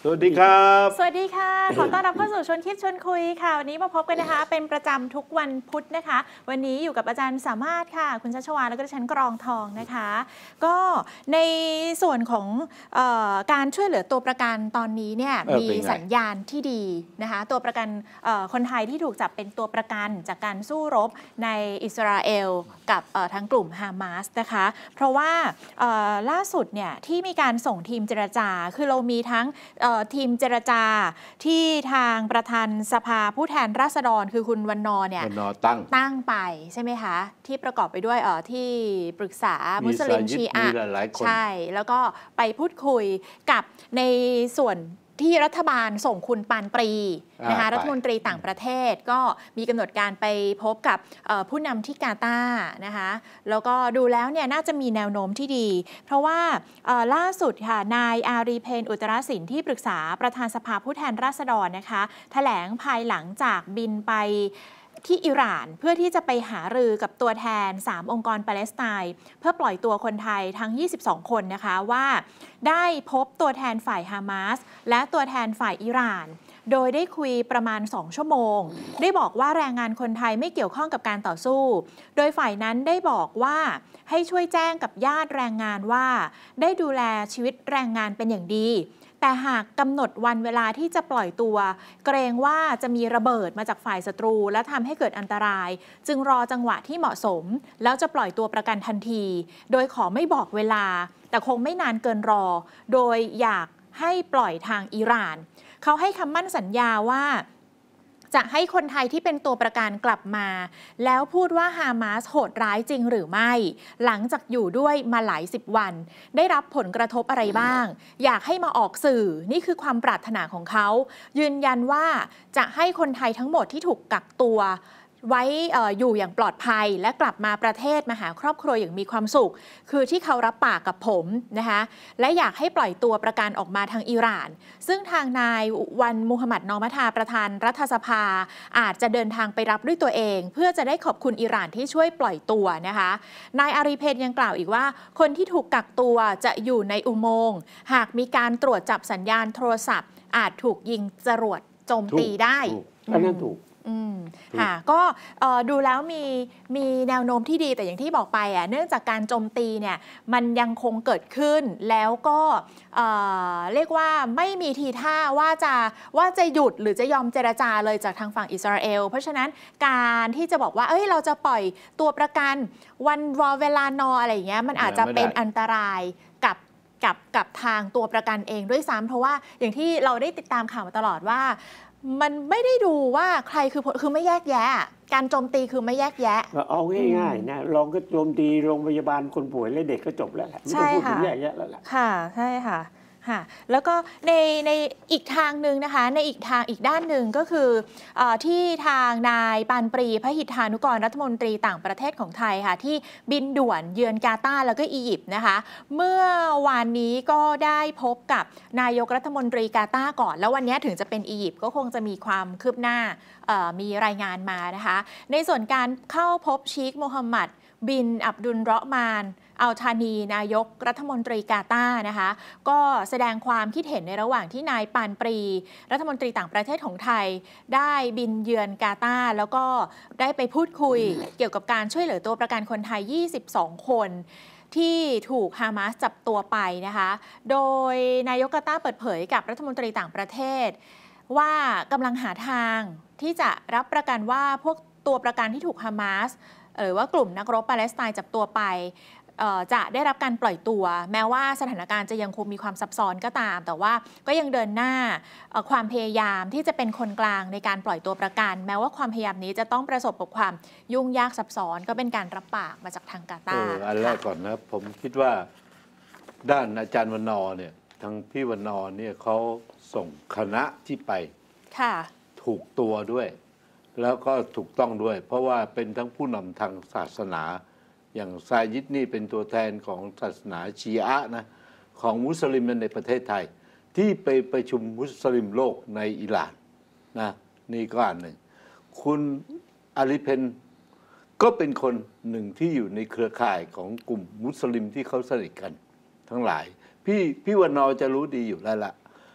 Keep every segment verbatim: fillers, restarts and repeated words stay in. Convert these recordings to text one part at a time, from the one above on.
สวัสดีครับสวัสดีค่ะขอต้อนรับเข้าสู่ชวนคิดชวนคุยค่ะวันนี้มาพบกันนะคะเป็นประจำทุกวันพุธนะคะวันนี้อยู่กับอาจารย์สามารถค่ะคุณชัชวาลแล้วก็ดิฉันกรองทองนะคะก็ในส่วนของเอ่อการช่วยเหลือตัวประกันตอนนี้เนี่ยมีสัญญาณที่ดีนะคะตัวประกันคนไทยที่ถูกจับเป็นตัวประกันจากการสู้รบในอิสราเอลกับทั้งกลุ่มฮามาสนะคะเพราะว่าล่าสุดเนี่ยที่มีการส่งทีมเจรจาคือเรามีทั้งทีมเจรจาที่ทางประธานสภาผู้แทนราษฎรคือคุณวันนอเนี่ยตั้งตั้งไปใช่ไหมคะที่ประกอบไปด้วยเอ่อที่ปรึกษามุสลิมชีอะใช่แล้วก็ไปพูดคุยกับในส่วนที่รัฐบาลส่งคุณปานปรีนะคะรัฐมนตรีต่างประเทศก็มีกำหนดการไปพบกับผู้นำที่กาตาร์นะคะแล้วก็ดูแล้วเนี่ยน่าจะมีแนวโน้มที่ดีเพราะว่าล่าสุดค่ะนายอารีเพนอุตรศิลป์ที่ปรึกษาประธานสภาผู้แทนราษฎรนะคะแถลงภายหลังจากบินไปที่อิหร่านเพื่อที่จะไปหารือกับตัวแทนสามองค์กรปาเลสไตน์เพื่อปล่อยตัวคนไทยทั้งยี่สิบสองคนนะคะว่าได้พบตัวแทนฝ่ายฮามาสและตัวแทนฝ่ายอิหร่านโดยได้คุยประมาณสองชั่วโมงได้บอกว่าแรงงานคนไทยไม่เกี่ยวข้องกับการต่อสู้โดยฝ่ายนั้นได้บอกว่าให้ช่วยแจ้งกับญาติแรงงานว่าได้ดูแลชีวิตแรงงานเป็นอย่างดีแต่หากกำหนดวันเวลาที่จะปล่อยตัวเกรงว่าจะมีระเบิดมาจากฝ่ายศัตรูและทำให้เกิดอันตรายจึงรอจังหวะที่เหมาะสมแล้วจะปล่อยตัวประกันทันทีโดยขอไม่บอกเวลาแต่คงไม่นานเกินรอโดยอยากให้ปล่อยทางอิหร่านเขาให้คำมั่นสัญญาว่าจะให้คนไทยที่เป็นตัวประกันกลับมาแล้วพูดว่าฮามาสโหดร้ายจริงหรือไม่หลังจากอยู่ด้วยมาหลายสิบวันได้รับผลกระทบอะไรบ้างอยากให้มาออกสื่อนี่คือความปรารถนาของเขายืนยันว่าจะให้คนไทยทั้งหมดที่ถูกกักตัวไว้ออยู่อย่างปลอดภัยและกลับมาประเทศมาหาครอบครัวอย่างมีความสุขคือที่เขารับปากกับผมนะคะและอยากให้ปล่อยตัวประกันออกมาทางอิหร่านซึ่งทางนายวันมุฮัมหมัดนอมัทาประธานรัฐสภาอาจจะเดินทางไปรับด้วยตัวเองเพื่อจะได้ขอบคุณอิหร่านที่ช่วยปล่อยตัวนะคะนายอารีเพนยังกล่าวอีกว่าคนที่ถูกกักตัวจะอยู่ในอุโมงค์หากมีการตรวจจับสัญญาณโทรศัพท์อาจถูกยิงจรวดโจมตีได้อันนั้นถูกอืมค่ะก็ดูแล้วมีมีแนวโน้มที่ดีแต่อย่างที่บอกไปอ่ะเนื่องจากการโจมตีเนี่ยมันยังคงเกิดขึ้นแล้วก็เอ่อเรียกว่าไม่มีทีท่าว่าจะว่าจะหยุดหรือจะยอมเจรจาเลยจากทางฝั่งอิสราเอลเพราะฉะนั้นการที่จะบอกว่าเอ้ยเราจะปล่อยตัวประกันวันวอเวลานออะไรอย่างเงี้ยมันอาจจะเป็นอันตรายกับกับกับทางตัวประกันเองด้วยซ้ำเพราะว่าอย่างที่เราได้ติดตามข่าวมาตลอดว่ามันไม่ได้ดูว่าใครคือคือไม่แยกแยะการโจมตีคือไม่แยกแยะเอาง่ายๆนะลองก็โจมตีโรงพยาบาลคนป่วยและเด็กก็จบแล้วแหละไม่ต้องพูดถึงแยกแยะแล้วแหละค่ะใช่ค่ะค่ะแล้วก็ในในอีกทางหนึ่งนะคะในอีกทางอีกด้านหนึ่งก็คืออที่ทางนายปานปรีพหิทธานุกรรัฐมนตรีต่างประเทศของไทยค่ะที่บินด่วนเยือนกาตาร์แล้วก็อียิปต์นะคะเมื่อวานนี้ก็ได้พบกับนายกรัฐมนตรีกาตาร์ก่อนแล้ววันนี้ถึงจะเป็นอียิปต์ก็คงจะมีความคืบหน้ามีรายงานมานะคะในส่วนการเข้าพบชีคโมฮัมหมัดบินอับดุลเราะห์มานอัลธานีนายกรัฐมนตรีกาตาร์นะคะก็แสดงความคิดเห็นในระหว่างที่นายปานปรีรัฐมนตรีต่างประเทศของไทยได้บินเยือนกาตาร์แล้วก็ได้ไปพูดคุยเกี่ยวกับการช่วยเหลือตัวประกันคนไทยยี่สิบสองคนที่ถูกฮามาสจับตัวไปนะคะโดยนายกกาตาร์เปิดเผยกับรัฐมนตรีต่างประเทศว่ากำลังหาทางที่จะรับประกันว่าพวกตัวประกันที่ถูกฮามาสหรือว่ากลุ่มนักรบปาเลสไตน์จับตัวไปจะได้รับการปล่อยตัวแม้ว่าสถานการณ์จะยังคงมีความซับซ้อนก็ตามแต่ว่าก็ยังเดินหน้าความพยายามที่จะเป็นคนกลางในการปล่อยตัวประกันแม้ว่าความพยายามนี้จะต้องประสบกับความยุ่งยากซับซ้อนก็เป็นการรับปากมาจากทางกาตาร์อันแรกก่อนนะผมคิดว่าด้านอาจารย์วรรณอเนี่ยทางพี่วรรณอเนี่ยเขาส่งคณะที่ไปถูกตัวด้วยแล้วก็ถูกต้องด้วยเพราะว่าเป็นทั้งผู้นำทางศาสนาอย่างซายิดนี่เป็นตัวแทนของศาสนาชีอะห์นะของมุสลิมในประเทศไทยที่ไปประชุมมุสลิมโลกในอิหร่านนะนี่ก็อันหนึ่งคุณอาลีเพนก็เป็นคนหนึ่งที่อยู่ในเครือข่ายของกลุ่มมุสลิมที่เขาสนิทกันทั้งหลายพี่พี่วรรณอจะรู้ดีอยู่แล้วล่ะ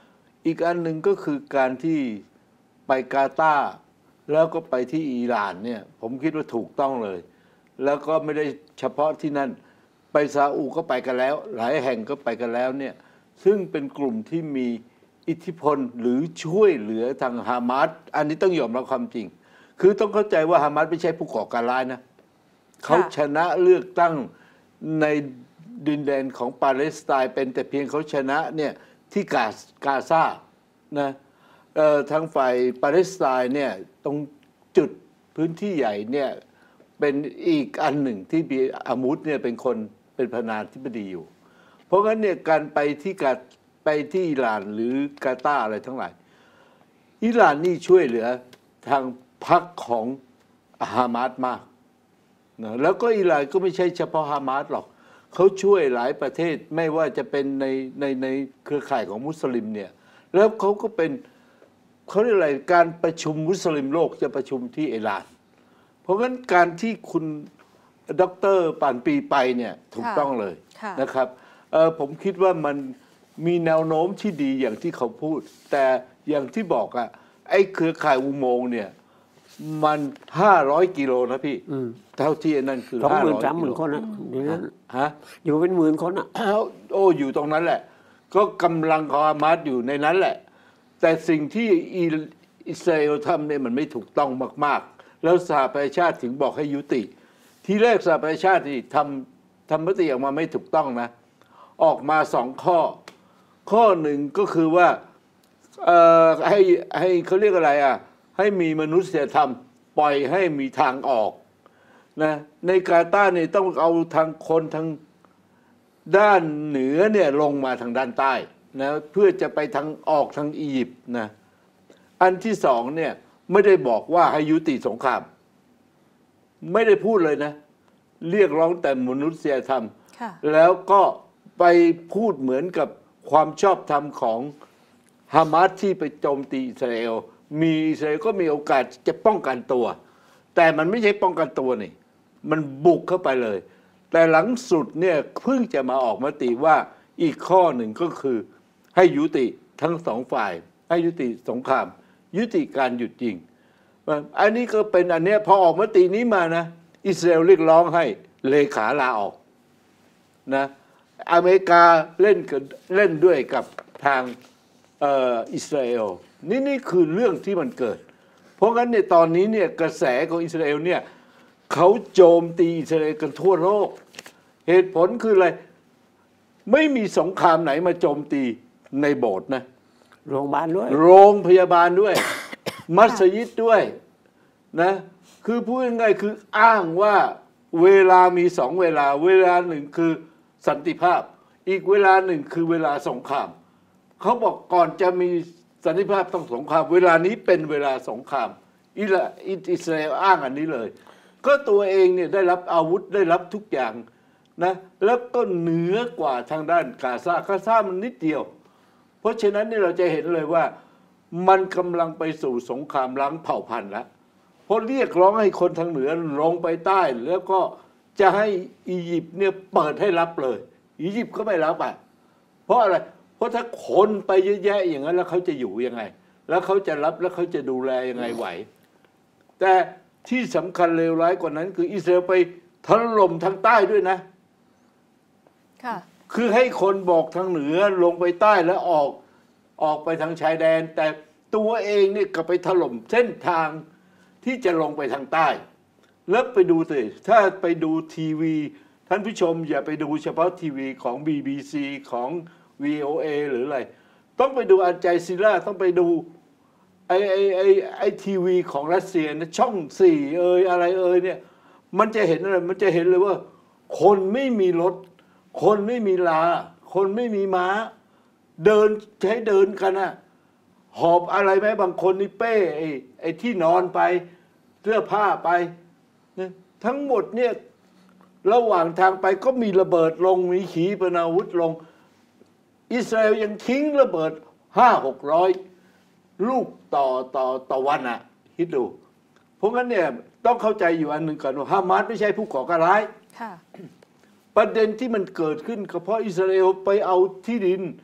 อีกอันหนึ่งก็คือการที่ไปกาตาร์แล้วก็ไปที่อิหร่านเนี่ยผมคิดว่าถูกต้องเลย แล้วก็ไม่ได้เฉพาะที่นั่นไปซาอุก็ไปกันแล้วหลายแห่งก็ไปกันแล้วเนี่ยซึ่งเป็นกลุ่มที่มีอิทธิพลหรือช่วยเหลือทางฮามาสอันนี้ต้องยอมรับความจริงคือต้องเข้าใจว่าฮามาสไม่ใช่ผู้ก่อการร้ายนะเขาชนะเลือกตั้งในดินแดนของปาเลสไตน์เป็นแต่เพียงเขาชนะเนี่ยที่กาซกาซานะทางฝ่ายปาเลสไตน์เนี่ยตรงจุดพื้นที่ใหญ่เนี่ยเป็นอีกอันหนึ่งที่มีอามุดเนี่ยเป็นคนเป็นประธานาธิบดีอยู่เพราะงั้นเนี่ยการไปที่กาไปที่อิหร่านหรือกาตาร์อะไรทั้งหลายอิหร่านนี่ช่วยเหลือทางพรรคของฮามาสมากนะแล้วก็อิหร่านก็ไม่ใช่เฉพาะฮามาสหรอกเขาช่วยหลายประเทศไม่ว่าจะเป็นในในในเครือข่ายของมุสลิมเนี่ยแล้วเขาก็เป็นเขาเรียกอะไรการประชุมมุสลิมโลกจะประชุมที่อิหร่านเพราะงั้นการที่คุณดร.ปานปีไปเนี่ยถูกต้องเลยนะครับผมคิดว่ามันมีแนวโน้มที่ดีอย่างที่เขาพูดแต่อย่างที่บอกอะไอ้เครือข่ายอุโมงค์เนี่ยมันห้าร้อยกิโลนะพี่เท่าที่นั่นคือสองหมื่นสามหมื่นคนนะอยู่นั้นฮะอยู่เป็นหมื่นคนอะโอ้อยู่ตรงนั้นแหละก็กำลังของฮามาสอยู่ในนั้นแหละแต่สิ่งที่อิสราเอลทำเนี่ยมันไม่ถูกต้องมากๆแล้วสหประชาชาติถึงบอกให้ยุติทีแรกสหประชาชาตินี่ทำทำมติออกมาไม่ถูกต้องนะออกมาสองข้อข้อหนึ่งก็คือว่าให้ให้เขาเรียกอะไรอ่ะให้มีมนุษยธรรมปล่อยให้มีทางออกนะในกาตาร์เนี่ยต้องเอาทางคนทางด้านเหนือเนี่ยลงมาทางด้านใต้นะเพื่อจะไปทางออกทางอียิปต์นะอันที่สองเนี่ยไม่ได้บอกว่าให้ยุติสงครามไม่ได้พูดเลยนะเรียกร้องแต่มนุษยธรรมแล้วก็ไปพูดเหมือนกับความชอบธรรมของฮามาสที่ไปโจมตีอิสราเอลมีอิสราเอลก็มีโอกาสจะป้องกันตัวแต่มันไม่ใช่ป้องกันตัวนี่มันบุกเข้าไปเลยแต่หลังสุดเนี่ยเพิ่งจะมาออกมติว่าอีกข้อหนึ่งก็คือให้ยุติทั้งสองฝ่ายให้ยุติสงครามยุติการหยุดยิงอันนี้ก็เป็นอันเนี้ยพอออกมตินี้มานะอิสราเอลเรียกร้องให้เลขาลาออกนะอเมริกาเล่นกันเล่นด้วยกับทางอิสราเอลนี่นี่คือเรื่องที่มันเกิดเพราะงั้นเนี่ยตอนนี้เนี่ยกระแสของอิสราเอลเนี่ยเขาโจมตีอิสราเอลกันทั่วโลกเหตุผลคืออะไรไม่มีสงครามไหนมาโจมตีในโบสถ์นะโรงพยาบาลด้วยโรงพยาบาลด้วยมัสยิดด้วยนะคือพูดง่ายๆคืออ้างว่าเวลามีสองเวลาเวลาหนึ่งคือสันติภาพอีกเวลาหนึ่งคือเวลาสงครามเขาบอกก่อนจะมีสันติภาพต้องสงครามเวลานี้เป็นเวลาสงครามอิสราเอลอ้างอันนี้เลยก็ตัวเองเนี่ยได้รับอาวุธได้รับทุกอย่างนะแล้วก็เหนือกว่าทางด้านกาซากาซามันนิดเดียวเพราะฉะนั้นนี่เราจะเห็นเลยว่ามันกำลังไปสู่สงครามล้างเผ่าพันธุ์แล้วเพราะเรียกร้องให้คนทางเหนือลงไปใต้แล้วก็จะให้อียิปต์เนี่ยเปิดให้รับเลยอียิปต์ก็ไม่รับอ่ะเพราะอะไรเพราะถ้าคนไปเยอะแยะอย่างนั้นแล้วเขาจะอยู่ยังไงแล้วเขาจะรับแล้วเขาจะดูแลยังไงไหวแต่ที่สำคัญเลวร้ายกว่านั้นคืออิสราเอลไปถล่มทางใต้ด้วยนะค่ะคือให้คนบอกทางเหนือลงไปใต้แล้วออกออกไปทางชายแดนแต่ตัวเองเนี่ยก็ไปถล่มเส้นทางที่จะลงไปทางใต้แล้วไปดูสิถ้าไปดูทีวีท่านผู้ชมอย่าไปดูเฉพาะทีวีของ บี บี ซี ของ วี โอ เอ หรืออะไรต้องไปดูอัลจาซีราต้องไปดูไอไอไอไอทีวีของรัสเซียนะช่องสี่เอ่ยอะไรเอ่ยเนี่ยมันจะเห็นอะไรมันจะเห็นเลยว่าคนไม่มีรถคนไม่มีลาคนไม่มีม้าเดินใช้เดินกันนะหอบอะไรไหมบางคนนี่เป้ไอ้ไอ้ที่นอนไปเสื้อผ้าไปนะทั้งหมดเนี่ยระหว่างทางไปก็มีระเบิดลงมีขีปนาวุธลงอิสราเอลยังทิ้งระเบิดห้าหกร้อยลูกต่อต่อต่อวันอ่ะคิดดูเพราะงั้นเนี่ยต้องเข้าใจอยู่อันหนึ่งก่อนว่าฮามาสไม่ใช่ผู้ก่อการร้ายประเด็นที่มันเกิดขึ้นก็เพราะอิสราเอลไปเอาที่ดินไป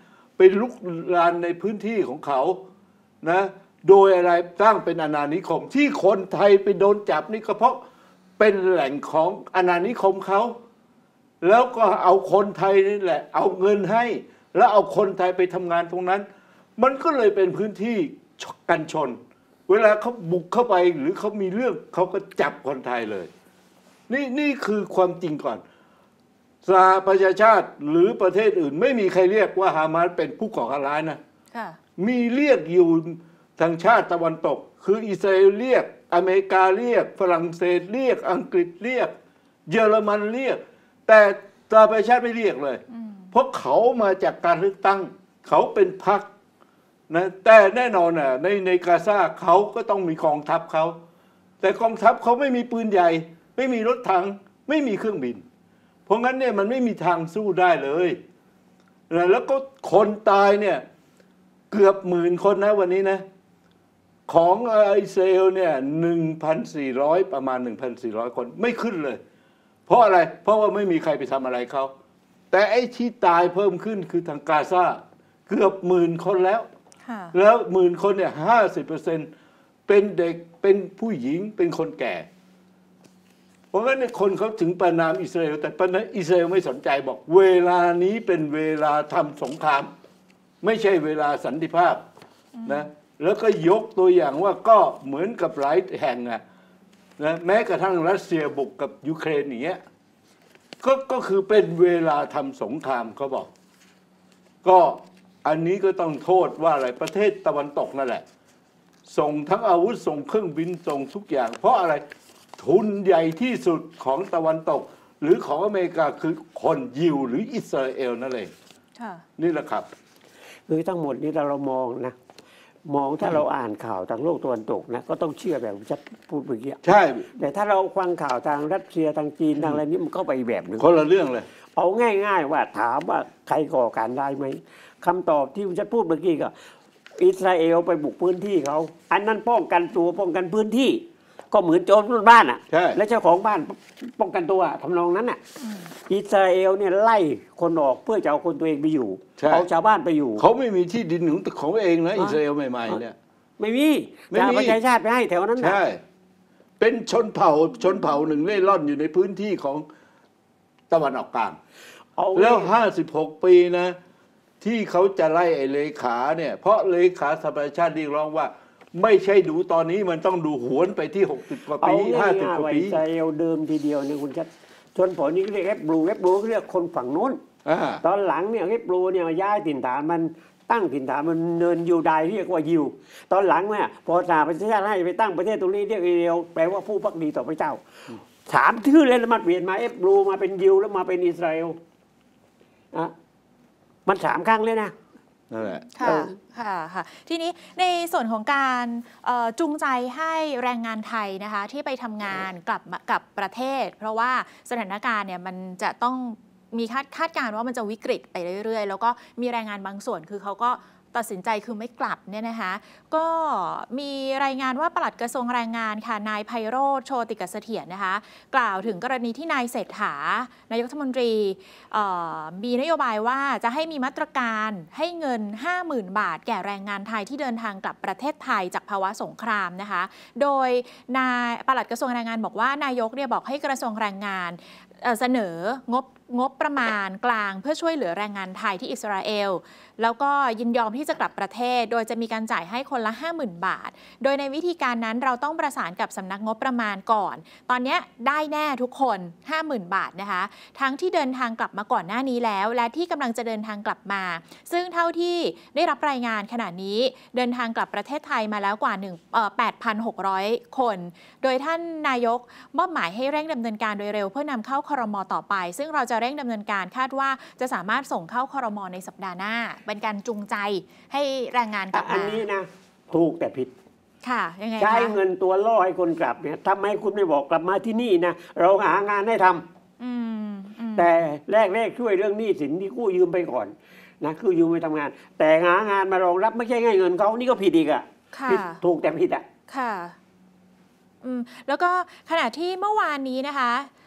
ลุกรานในพื้นที่ของเขานะโดยอะไรตั้งเป็นอาณานิคม ที่คนไทยไปโดนจับนี่ก็เพราะเป็นแหล่งของอาณานิคมเขาแล้วก็เอาคนไทยนี่แหละเอาเงินให้แล้วเอาคนไทยไปทำงานตรงนั้นมันก็เลยเป็นพื้นที่กันชนเวลาเขาบุกเข้าไปหรือเขามีเรื่องเขาก็จับคนไทยเลยนี่นี่คือความจริงก่อนสหประชาชาติหรือประเทศอื่นไม่มีใครเรียกว่าฮามาสเป็นผู้ก่อการร้ายนะมีเรียกอยู่ทางชาติตะวันตกคืออิสราเอลเรียกอเมริกาเรียกฝรั่งเศสเรียกอังกฤษเรียกเยอรมันเรียกแต่สหประชาชาติไม่เรียกเลยเพราะเขามาจากการเลือกตั้งเขาเป็นพรรคนะแต่แน่นอนอ่ะในในกาซาเขาก็ต้องมีกองทัพเขาแต่กองทัพเขาไม่มีปืนใหญ่ไม่มีรถถังไม่มีเครื่องบินเพราะงั้นเนี่ยมันไม่มีทางสู้ได้เลยนะแล้วก็คนตายเนี่ยเกือบหมื่นคนนะวันนี้นะของอิสราเอลเนี่ยหนึ่งพันสี่ร้อยประมาณหนึ่งพันสี่ร้อยคนไม่ขึ้นเลยเพราะอะไรเพราะว่าไม่มีใครไปทำอะไรเขาแต่ไอ้ที่ตายเพิ่มขึ้นคือทางกาซาเกือบหมื่นคนแล้วแล้วหมื่นคนเนี่ยห้าสิบเปอร์เซ็นต์เป็นเด็กเป็นผู้หญิงเป็นคนแก่เพราะงั้นเนี่ยคนเขาถึงประนามอิสราเอลแต่ประนามอิสราเอลไม่สนใจบอกเวลานี้เป็นเวลาทำสงครามไม่ใช่เวลาสันติภาพนะแล้วก็ยกตัวอย่างว่าก็เหมือนกับหลายแห่งอะนะแม้กระทั่งรัสเซียบุกกับยูเครนอย่างเงี้ยก็ก็คือเป็นเวลาทำสงครามเขาบอกก็อันนี้ก็ต้องโทษว่าอะไรประเทศตะวันตกนั่นแหละส่งทั้งอาวุธส่งเครื่องบินส่งทุกอย่างเพราะอะไรทุนใหญ่ที่สุดของตะวันตกหรือของอเมริกาคือคนยิวหรืออิสราเอลนั่นเองนี่แหละครับคือทั้งหมดนี้เราเรามองนะมองถ้าเราอ่านข่าวทางโลกตะวันตกนะก็ต้องเชื่อแบบที่พูดเมื่อกี้ใช่แต่ถ้าเราฟังข่าวทางรัสเซียทางจีนทางอะไรนี้มันก็ไปแบบนึงคนละเรื่องเลยเอาง่ายๆว่าถามว่าใครก่อการร้ายไหมคำตอบที่ผมจะพูดเมื่อกี้ก็อิสราเอลไปบุกพื้นที่เขาอันนั้นป้องกันตัวป้องกันพื้นที่ก็เหมือนโจรปล้นบ้านอ่ะและเจ้าของบ้านป้องกันตัวทำนองนั้นอ่ะอิสราเอลเนี่ยไล่คนออกเพื่อจะเอาคนตัวเองไปอยู่เอาชาวบ้านไปอยู่เขาไม่มีที่ดินของของเองนะอิสราเอลใหม่ๆเนี่ยไม่มีจะประชาชาติไปให้แถวนั้นใช่เป็นชนเผ่าชนเผ่าหนึ่งเล่ร่อนอยู่ในพื้นที่ของตะวันออกกลางแล้วห้าสิบหกปีนะที่เขาจะไล่ไอ้เลขาเนี่ยเพราะเลขาสหประชาชาติเรียกร้องว่าไม่ใช่ดูตอนนี้มันต้องดูหวนไปที่หกสิบกว่าปีห้าสิบกว่าปีอิสราเอลเดิมทีเดียวเนี่ยคุณชัดชนเผ่านี้เรียกเอฟบลูเอฟบลูเรียกคนฝั่งโน้นตอนหลังเนี่ยเอฟบลูเนี่ยย้ายถิ่นฐานมันตั้งถิ่นฐานมันเนินยูไดเรียกว่ายิวตอนหลังเนี่ยพอสหประชาชาติให้ไปตั้งประเทศตรงนี้เรียกอิสราเอลแปลว่าผู้ภักดีต่อพระเจ้าสามชื่อเลยแล้วมันเปลี่ยนมาเอฟบลูมาเป็นยิวแล้วมาเป็นอิสราเอลอ่ะมันสามครั้งเลยนะนั่นแหละค่ะค่ะค่ะทีนี้ในส่วนของการจูงใจให้แรงงานไทยนะคะที่ไปทำงานกลับกับประเทศเพราะว่าสถานการณ์เนี่ยมันจะต้องมีคาดคาดการณ์ว่ามันจะวิกฤตไปเรื่อยๆแล้วก็มีแรงงานบางส่วนคือเขาก็ตัดสินใจคือไม่กลับเนี่ยนะคะก็มีรายงานว่าปลัดกระทรวงแรงงานค่ะนายไพโรจน์โชติกเสถียรนะคะกล่าวถึงกรณีที่นายเศรษฐานายกรัฐมนตรีมีนโยบายว่าจะให้มีมาตรการให้เงิน ห้าหมื่น บาทแก่แรงงานไทยที่เดินทางกลับประเทศไทยจากภาวะสงครามนะคะโดยนายปลัดกระทรวงแรงงานบอกว่านายกเนี่ยบอกให้กระทรวงแรงงานเสนองบงบประมาณกลางเพื่อช่วยเหลือแรงงานไทยที่อิสราเอลแล้วก็ยินยอมที่จะกลับประเทศโดยจะมีการจ่ายให้คนละ ห้าหมื่น บาทโดยในวิธีการนั้นเราต้องประสานกับสำนักงบประมาณก่อนตอนนี้ได้แน่ทุกคน ห้าหมื่น บาทนะคะทั้งที่เดินทางกลับมาก่อนหน้านี้แล้วและที่กำลังจะเดินทางกลับมาซึ่งเท่าที่ได้รับรายงานขณะนี้เดินทางกลับประเทศไทยมาแล้วกว่าแปดพันหกร้อย คนโดยท่านนายกมอบหมายให้เร่งดำเนินการโดยเร็วเพื่อนำเข้าครม.ต่อไปซึ่งเราจะเร่งดำเนินการคาดว่าจะสามารถส่งเข้าครม.ในสัปดาห์หน้าเป็นการจูงใจให้แรงงานกลับมาอันนี้นะถูกแต่ผิดค่ะยังไงใช้เงินตัวล่อให้คนกลับเนี่ยทำไมคุณไม่บอกกลับมาที่นี่นะเราหางานให้ทำแต่แรกๆช่วยเรื่องหนี้สินที่กู้ยืมไปก่อนนะกู้ยืมไปทำงานแต่หางานมารองรับไม่ใช่ให้เงินเขานี่ก็ผิดอีกอ่ะผิดถูกแต่ผิดอ่ะค่ะอืมแล้วก็ขณะที่เมื่อวานนี้นะคะ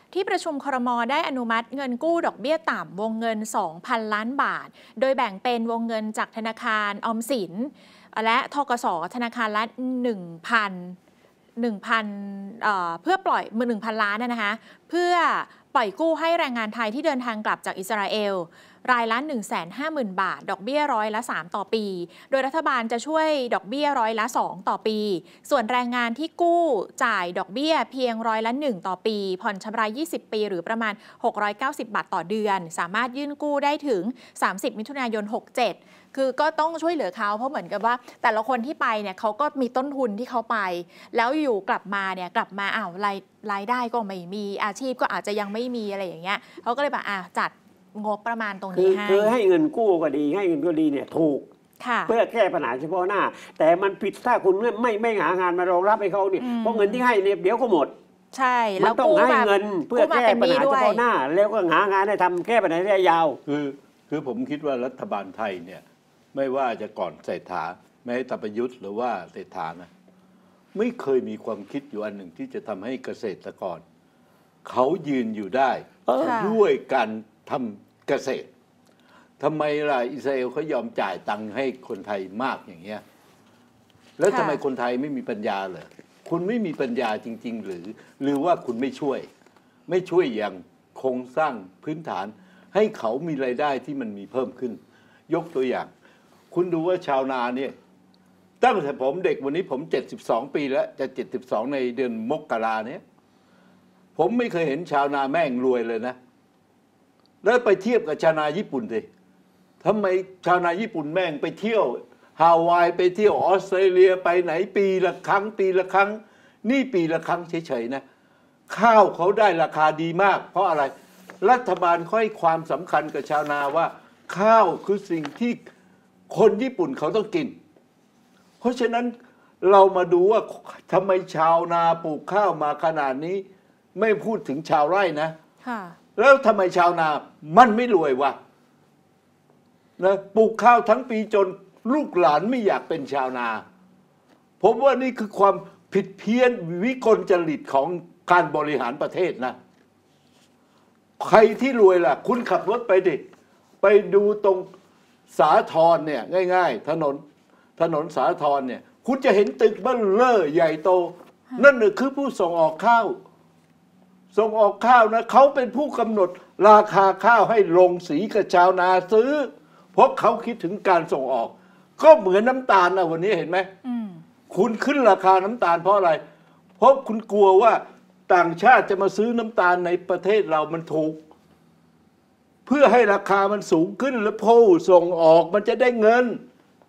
ที่ประชุมครม.ได้อนุมัติเงินกู้ดอกเบี้ยต่ำวงเงิน สองพัน ล้านบาทโดยแบ่งเป็นวงเงินจากธนาคารออมสินและธกส.ธนาคารละ หนึ่งพัน หนึ่งพัน เอ่อเพื่อปล่อยมือ หนึ่งพัน ล้านนะคะเพื่อปล่อยกู้ให้แรงงานไทยที่เดินทางกลับจากอิสราเอลรายละ หนึ่งแสนห้าหมื่น บาทดอกเบี้ยร้อยละสามต่อปีโดยรัฐบาลจะช่วยดอกเบี้ยร้อยละสองต่อปีส่วนแรงงานที่กู้จ่ายดอกเบี้ยเพียงร้อยละหนึ่งต่อปีผ่อนชำระยี่สิบปีหรือประมาณหกร้อยเก้าสิบบาทต่อเดือนสามารถยื่นกู้ได้ถึงสามสิบมิถุนายนหกเจ็ดคือก็ต้องช่วยเหลือเขาเพราะเหมือนกับว่าแต่ละคนที่ไปเนี่ยเขาก็มีต้นทุนที่เขาไปแล้วอยู่กลับมาเนี่ยกลับมาอ้าวรายรายได้ก็ไม่มีอาชีพก็อาจจะยังไม่มีอะไรอย่างเงี้ยเขาก็เลยแบบอ่ะจัดงบประมาณตรงนี้ให้คือให้เงินกู้ก็ดีให้เงินก็ดีเนี่ยถูกเพื่อแก้ปัญหาเฉพาะหน้าแต่มันผิดถ้าคุณไม่ไม่หางานมารองรับให้เขาเนี่ยเพราะเงินที่ให้เนี่ยเดี๋ยวก็หมดใช่แล้วต้องให้เงินเพื่อแก้ปัญหาเฉพาะหน้าแล้วก็หางานให้ทำแก้ปัญหาระยะยาวคือคือผมคิดว่ารัฐบาลไทยเนี่ยไม่ว่าจะก่อนเศรษฐาแม้แต่ประยุทธ์หรือว่าเศรษฐานะไม่เคยมีความคิดอยู่อันหนึ่งที่จะทำให้เกษตรกรเขายืนอยู่ได้ด้วยการทำเกษตรทำไมล่ะอิสราเอลเขายอมจ่ายตังค์ให้คนไทยมากอย่างเงี้ยแล้วทำไมคนไทยไม่มีปัญญาเหรอคุณไม่มีปัญญาจริงๆหรือหรือว่าคุณไม่ช่วยไม่ช่วยอย่างโครงสร้างพื้นฐานให้เขามีรายได้ที่มันมีเพิ่มขึ้นยกตัวอย่างคุณดูว่าชาวนาเนี่ยตั้งแต่ผมเด็กวันนี้ผมเจ็ดสิบสองปีแล้วจะเจ็ดสิบสองในเดือนมกราเนี่ยผมไม่เคยเห็นชาวนาแม่งรวยเลยนะแล้วไปเทียบกับชาวนาญี่ปุ่นสิทำไมชาวนาญี่ปุ่นแม่งไปเที่ยวฮาวายไปเที่ยวออสเตรเลียไปไหนปีละครั้งปีละครั้งนี่ปีละครั้งเฉยๆนะข้าวเขาได้ราคาดีมากเพราะอะไรรัฐบาลค่อยความสำคัญกับชาวนาว่าข้าวคือสิ่งที่คนญี่ปุ่นเขาต้องกินเพราะฉะนั้นเรามาดูว่าทำไมชาวนาปลูกข้าวมาขนาดนี้ไม่พูดถึงชาวไร่นะแล้วทำไมชาวนามันไม่รวยวะนะปลูกข้าวทั้งปีจนลูกหลานไม่อยากเป็นชาวนาผมว่านี่คือความผิดเพี้ยนวิกลจริตของการบริหารประเทศนะใครที่รวยล่ะคุณขับรถไปดิไปดูตรงสาทรเนี่ยง่ายๆถนนถนนสาทรเนี่ยคุณจะเห็นตึกเบ้อเร่อใหญ่โตนั่นคือผู้ส่งออกข้าวส่งออกข้าวนะเขาเป็นผู้กำหนดราคาข้าวให้ลงสีกับชาวนาซื้อเพราะเขาคิดถึงการส่งออกก็เหมือนน้ำตาลนะวันนี้เห็นไหมคุณขึ้นราคาน้ำตาลเพราะอะไรเพราะคุณกลัวว่าต่างชาติจะมาซื้อน้ำตาลในประเทศเรามันถูกเพื่อให้ราคามันสูงขึ้นแล้วผู้ส่งออกมันจะได้เงิน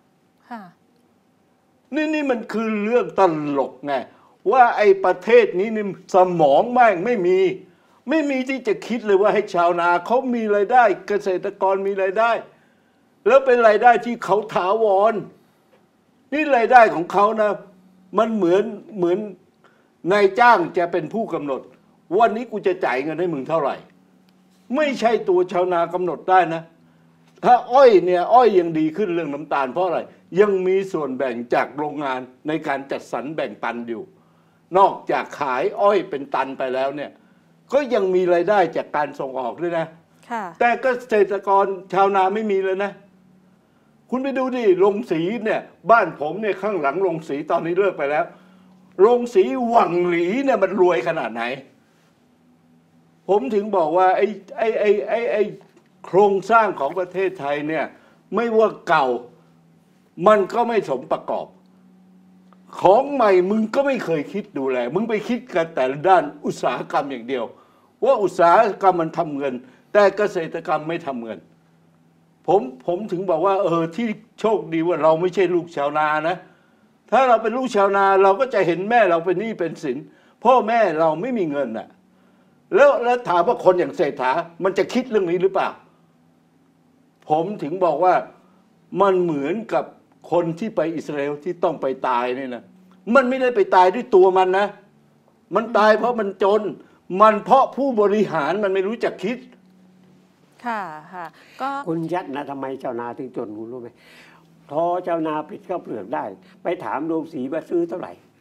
นี่นี่มันคือเรื่องตลกไงว่าไอ้ประเทศนี้นี่สมองแม่งไม่มีไม่มีที่จะคิดเลยว่าให้ชาวนาเขามีรายได้เกษตรกรมีรายได้แล้วเป็นรายได้ที่เขาถาวรนี่รายได้ของเขานะมันเหมือนเหมือนนายจ้างจะเป็นผู้กำหนดวันนี้กูจะจ่ายเงินให้มึงเท่าไหร่ไม่ใช่ตัวชาวนากำหนดได้นะถ้าอ้อยเนี่ยอ้อยยังดีขึ้นเรื่องน้ำตาลเพราะอะไรยังมีส่วนแบ่งจากโรงงานในการจัดสรรแบ่งปันอยู่นอกจากขายอ้อยเป็นตันไปแล้วเนี่ยก็ยังมีรายได้จากการส่งออกด้วยนะแต่เกษตรกรชาวนาไม่มีเลยนะคุณไปดูดิโรงสีเนี่ยบ้านผมเนี่ยข้างหลังโรงสีตอนนี้เลิกไปแล้วโรงสีหวังหลีเนี่ยมันรวยขนาดไหนผมถึงบอกว่าไอ้ไอ้ไอ้ไอ้ไอ้โครงสร้างของประเทศไทยเนี่ยไม่ว่าเก่ามันก็ไม่สมประกอบของใหม่มึงก็ไม่เคยคิดดูแลมึงไปคิดกันแต่ด้านอุตสาหกรรมอย่างเดียวว่าอุตสาหกรรมมันทำเงินแต่เกษตรกรรมไม่ทำเงินผมผมถึงบอกว่าเออที่โชคดีว่าเราไม่ใช่ลูกชาวนานะถ้าเราเป็นลูกชาวนาเราก็จะเห็นแม่เราเป็นหนี้เป็นสินพ่อแม่เราไม่มีเงินน่ะแล้วแล้วถามว่าคนอย่างเศรษฐามันจะคิดเรื่องนี้หรือเปล่าผมถึงบอกว่ามันเหมือนกับคนที่ไปอิสราเอลที่ต้องไปตายนี่นะมันไม่ได้ไปตายด้วยตัวมันนะมันตายเพราะมันจนมันเพราะผู้บริหารมันไม่รู้จักคิดค่ะค่ะก็คุณยัดนะทำไมชาวนาถึงจนคุณรู้ไหมทอชาวนาผลิตข้าวเปลือกได้ไปถามโรงสีว่าซื้อเท่าไหร่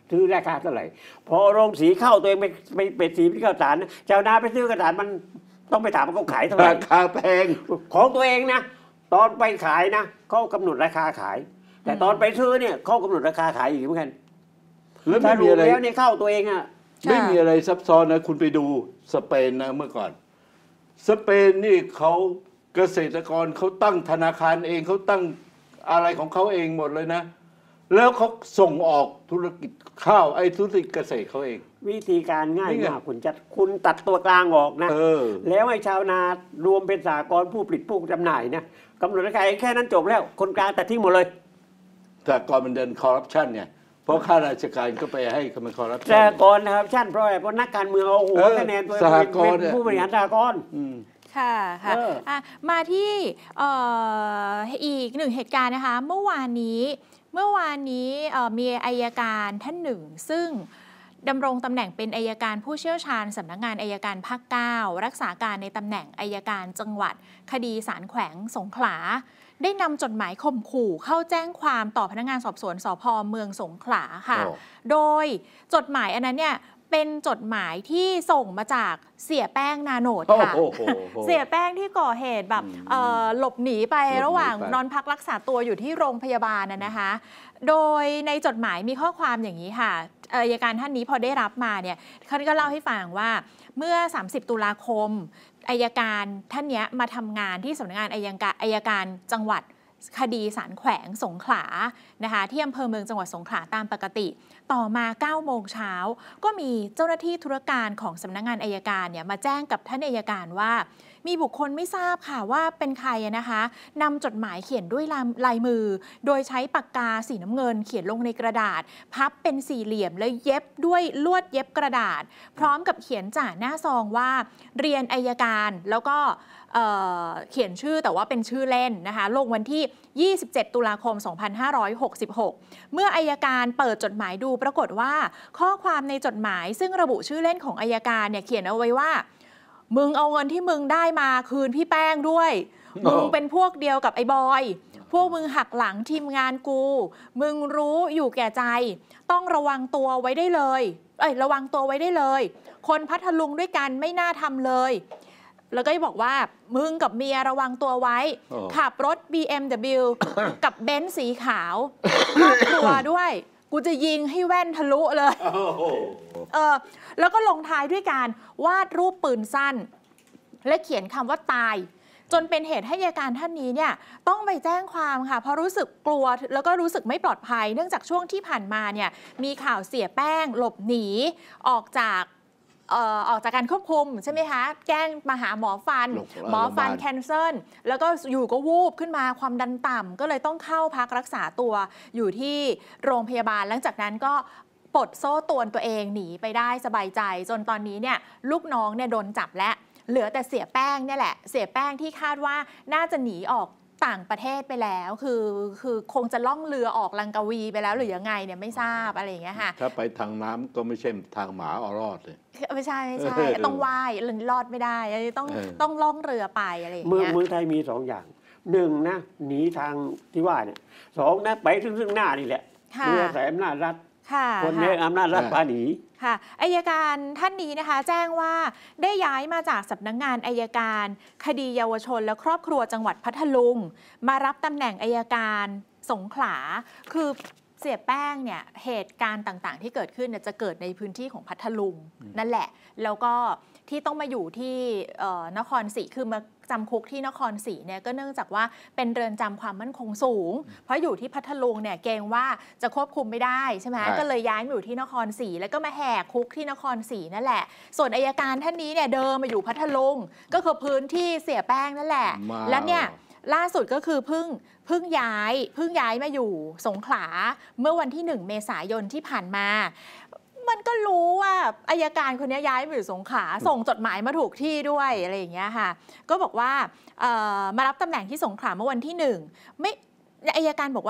ซื้อราคาเท่าไหร่พอโรงสีเข้าตัวเองไปไปเป็ดสีที่ข้าวสารชาวนาไปซื้อกระสานมันต้องไปถามว่าเขาขายเท่าไหร่ราคาแพงของตัวเองนะตอนไปขายนะเขากำหนดราคาขาย แต่ตอนไปซื้อเนี่ยเขากำหนดราคาขายอีกเหมือนกันแล้วไม่มีอะไรแล้วเนี่ยเข้าตัวเองอ่ะไม่มีอะไรซับซ้อนนะคุณไปดูสเปนนะเมื่อก่อนสเปนนี่เขาเกษตรกรเขาตั้งธนาคารเองเขาตั้งอะไรของเขาเองหมดเลยนะแล้วเขาส่งออกธุรกิจข้าวไอ้ธุรกิจเกษตรเขาเองวิธีการง่ายมากคุณจัดคุณตัดตัวกลางออกนะแล้วให้ชาวนารวมเป็นสหกรณ์ผู้ผลิตผู้จำหน่ายนะกำหนดราคาแค่นั้นจบแล้วคนกลางตัดทิ้งหมดเลยสหกรณ์มันเดินคอร์รัปชันเนี่ยเพราะข้าราชการก็ไปให้มันคอร์รัปชันสหกรณ์นะครับชั่นเพราะอะไรเพราะนักการเมืองเอาหัวคะแนนตัวเป็นผู้บริหารสหกรณ์ค่ะค่ะมาที่อีกหนึ่งเหตุการณ์นะคะเมื่อวานนี้เมื่อวานนี้มีอัยการท่านหนึ่งซึ่งดำรงตำแหน่งเป็นอัยการผู้เชี่ยวชาญสำนักงานอัยการภาคเก้ารักษาการในตำแหน่งอัยการจังหวัดคดีศาลแขวงสงขลาได้นำจดหมายข่มขู่เข้าแจ้งความต่อพนักงานสอบสวนสภ.เมืองสงขลาค่ะโดยจดหมายอันนั้นเนี่ยเป็นจดหมายที่ส่งมาจากเสียแป้งนาโนดค่ะเสียแป้งที่ก่อเหตุแบบหลบหนีไประหว่างนอนพักรักษาตัวอยู่ที่โรงพยาบาลนะคะโดยในจดหมายมีข้อความอย่างนี้ค่ะอัยการท่านนี้พอได้รับมาเนี่ยเขาก็เล่าให้ฟังว่าเมื่อสามสิบตุลาคมอัยการท่านนี้มาทำงานที่สำนักงานอัยการอัยการจังหวัดคดีศาลแขวงสงขลานะคะที่อำเภอเมืองจังหวัดสงขลาตามปกติต่อมาเก้าโมงเช้าก็มีเจ้าหน้าที่ธุรการของสำนักงานอัยการเนี่ยมาแจ้งกับท่านอัยการว่ามีบุคคลไม่ทราบค่ะว่าเป็นใครนะคะนำจดหมายเขียนด้วยลายมือโดยใช้ปากกาสีน้ำเงินเขียนลงในกระดาษพับเป็นสี่เหลี่ยมแล้วเย็บด้วยลวดเย็บกระดาษพร้อมกับเขียนจ่าหน้าซองว่าเรียนอัยการแล้วก็เ, เขียนชื่อแต่ว่าเป็นชื่อเล่นนะคะลงวันที่ยี่สิบเจ็ดตุลาคมสองพันห้าร้อยหกสิบหกเมื่ออัยการเปิดจดหมายดูปรากฏว่าข้อความในจดหมายซึ่งระบุชื่อเล่นของอัยการเนี่ยเขียนเอาไว้ว่ามึงเอาเงินที่มึงได้มาคืนพี่แป้งด้วยมึงเป็นพวกเดียวกับไอ้บอยพวกมึงหักหลังทีมงานกูมึงรู้อยู่แก่ใจต้องระวังตัวไว้ได้เลยเอ้ยระวังตัวไว้ได้เลยคนพัทลุงด้วยกันไม่น่าทำเลยแล้วก็บอกว่ามึงกับเมียระวังตัวไว้ขับรถ บี เอ็ม ดับเบิลยู กับเบนซ์สีขาวครอบครัวด้วยกูจะยิงให้แว่นทะลุเลยเออแล้วก็ลงท้ายด้วยการวาดรูปปืนสั้นและเขียนคำว่าตายจนเป็นเหตุให้อัยการท่านนี้เนี่ยต้องไปแจ้งความค่ะเพราะรู้สึกกลัวแล้วก็รู้สึกไม่ปลอดภัยเนื่องจากช่วงที่ผ่านมาเนี่ยมีข่าวเสียแป้งหลบหนีออกจากเอ่อออกจากการควบคุมใช่ไหมคะแกล้งมาหาหมอฟันหมอฟันแคนเซิลแล้วก็อยู่ก็วูบขึ้นมาความดันต่ำก็เลยต้องเข้าพักรักษาตัวอยู่ที่โรงพยาบาลหลังจากนั้นก็ปลดโซ่ตรวนตัวเองหนีไปได้สบายใจจนตอนนี้เนี่ยลูกน้องเนี่ยโดนจับและเหลือแต่เสียแป้งเนี่ยแหละเสียแป้งที่คาดว่าน่าจะหนีออกต่างประเทศไปแล้วคือคือคงจะล่องเรือออกลังกาวีไปแล้วหรือยังไงเนี่ยไม่ทราบอะไรอย่างเงี้ยค่ะถ้าไปทางน้ำก็ไม่ใช่ทางหมาเอารอดเลยไม่ใช่ไม่ใช่ต้องว่ายรอดไม่ได้ต้องต้องล่องเรือไปอะไรอย่างเงี้ยเมืองไทยมีสองอย่างหนึ่งนะหนีทางที่ว่าเนี่ยสองนะไปซึ่งซึ่งหน้านี่แหละเมื่อใส่อำนาจรัฐคนนี้อำนาจรัฐพาหนีค่ะอัยการท่านนี้นะคะแจ้งว่าได้ย้ายมาจากสำนักงานอัยการคดีเยาวชนและครอบครัวจังหวัดพัทลุงมารับตำแหน่งอัยการสงขลาคือเสียแป้งเนี่ยเหตุการณ์ต่างๆที่เกิดขึ้นจะเกิดในพื้นที่ของพัทลุงนั่นแหละแล้วก็ที่ต้องมาอยู่ที่นครศรีคือมาจำคุกที่นครศรีเนี่ยก็เนื่องจากว่าเป็นเรือนจำความมั่นคงสูงเพราะอยู่ที่พัทลุงเนี่ยเกรงว่าจะควบคุมไม่ได้ใช่ไหมก็เลยย้ายมาอยู่ที่นครศรีแล้วก็มาแหกคุกที่นครศรีนั่นแหละส่วนอัยการท่านนี้เนี่ยเดิมมาอยู่พัทลุงก็คือพื้นที่เสียแป้งนั่นแหละและเนี่ยล่าสุดก็คือเพิ่งเพิ่งย้ายเพิ่งย้ายมาอยู่สงขลาเมื่อวันที่หนึ่งเมษายนที่ผ่านมามันก็รู้ว่าอัยการคนนี้ย้ายมาอยู่สงขลาส่งจดหมายมาถูกที่ด้วยอะไรอย่างเงี้ยค่ะก็บอกว่ามารับตำแหน่งที่สงขลาเมื่อวันที่หนึ่งไม่อัยการบอกว่า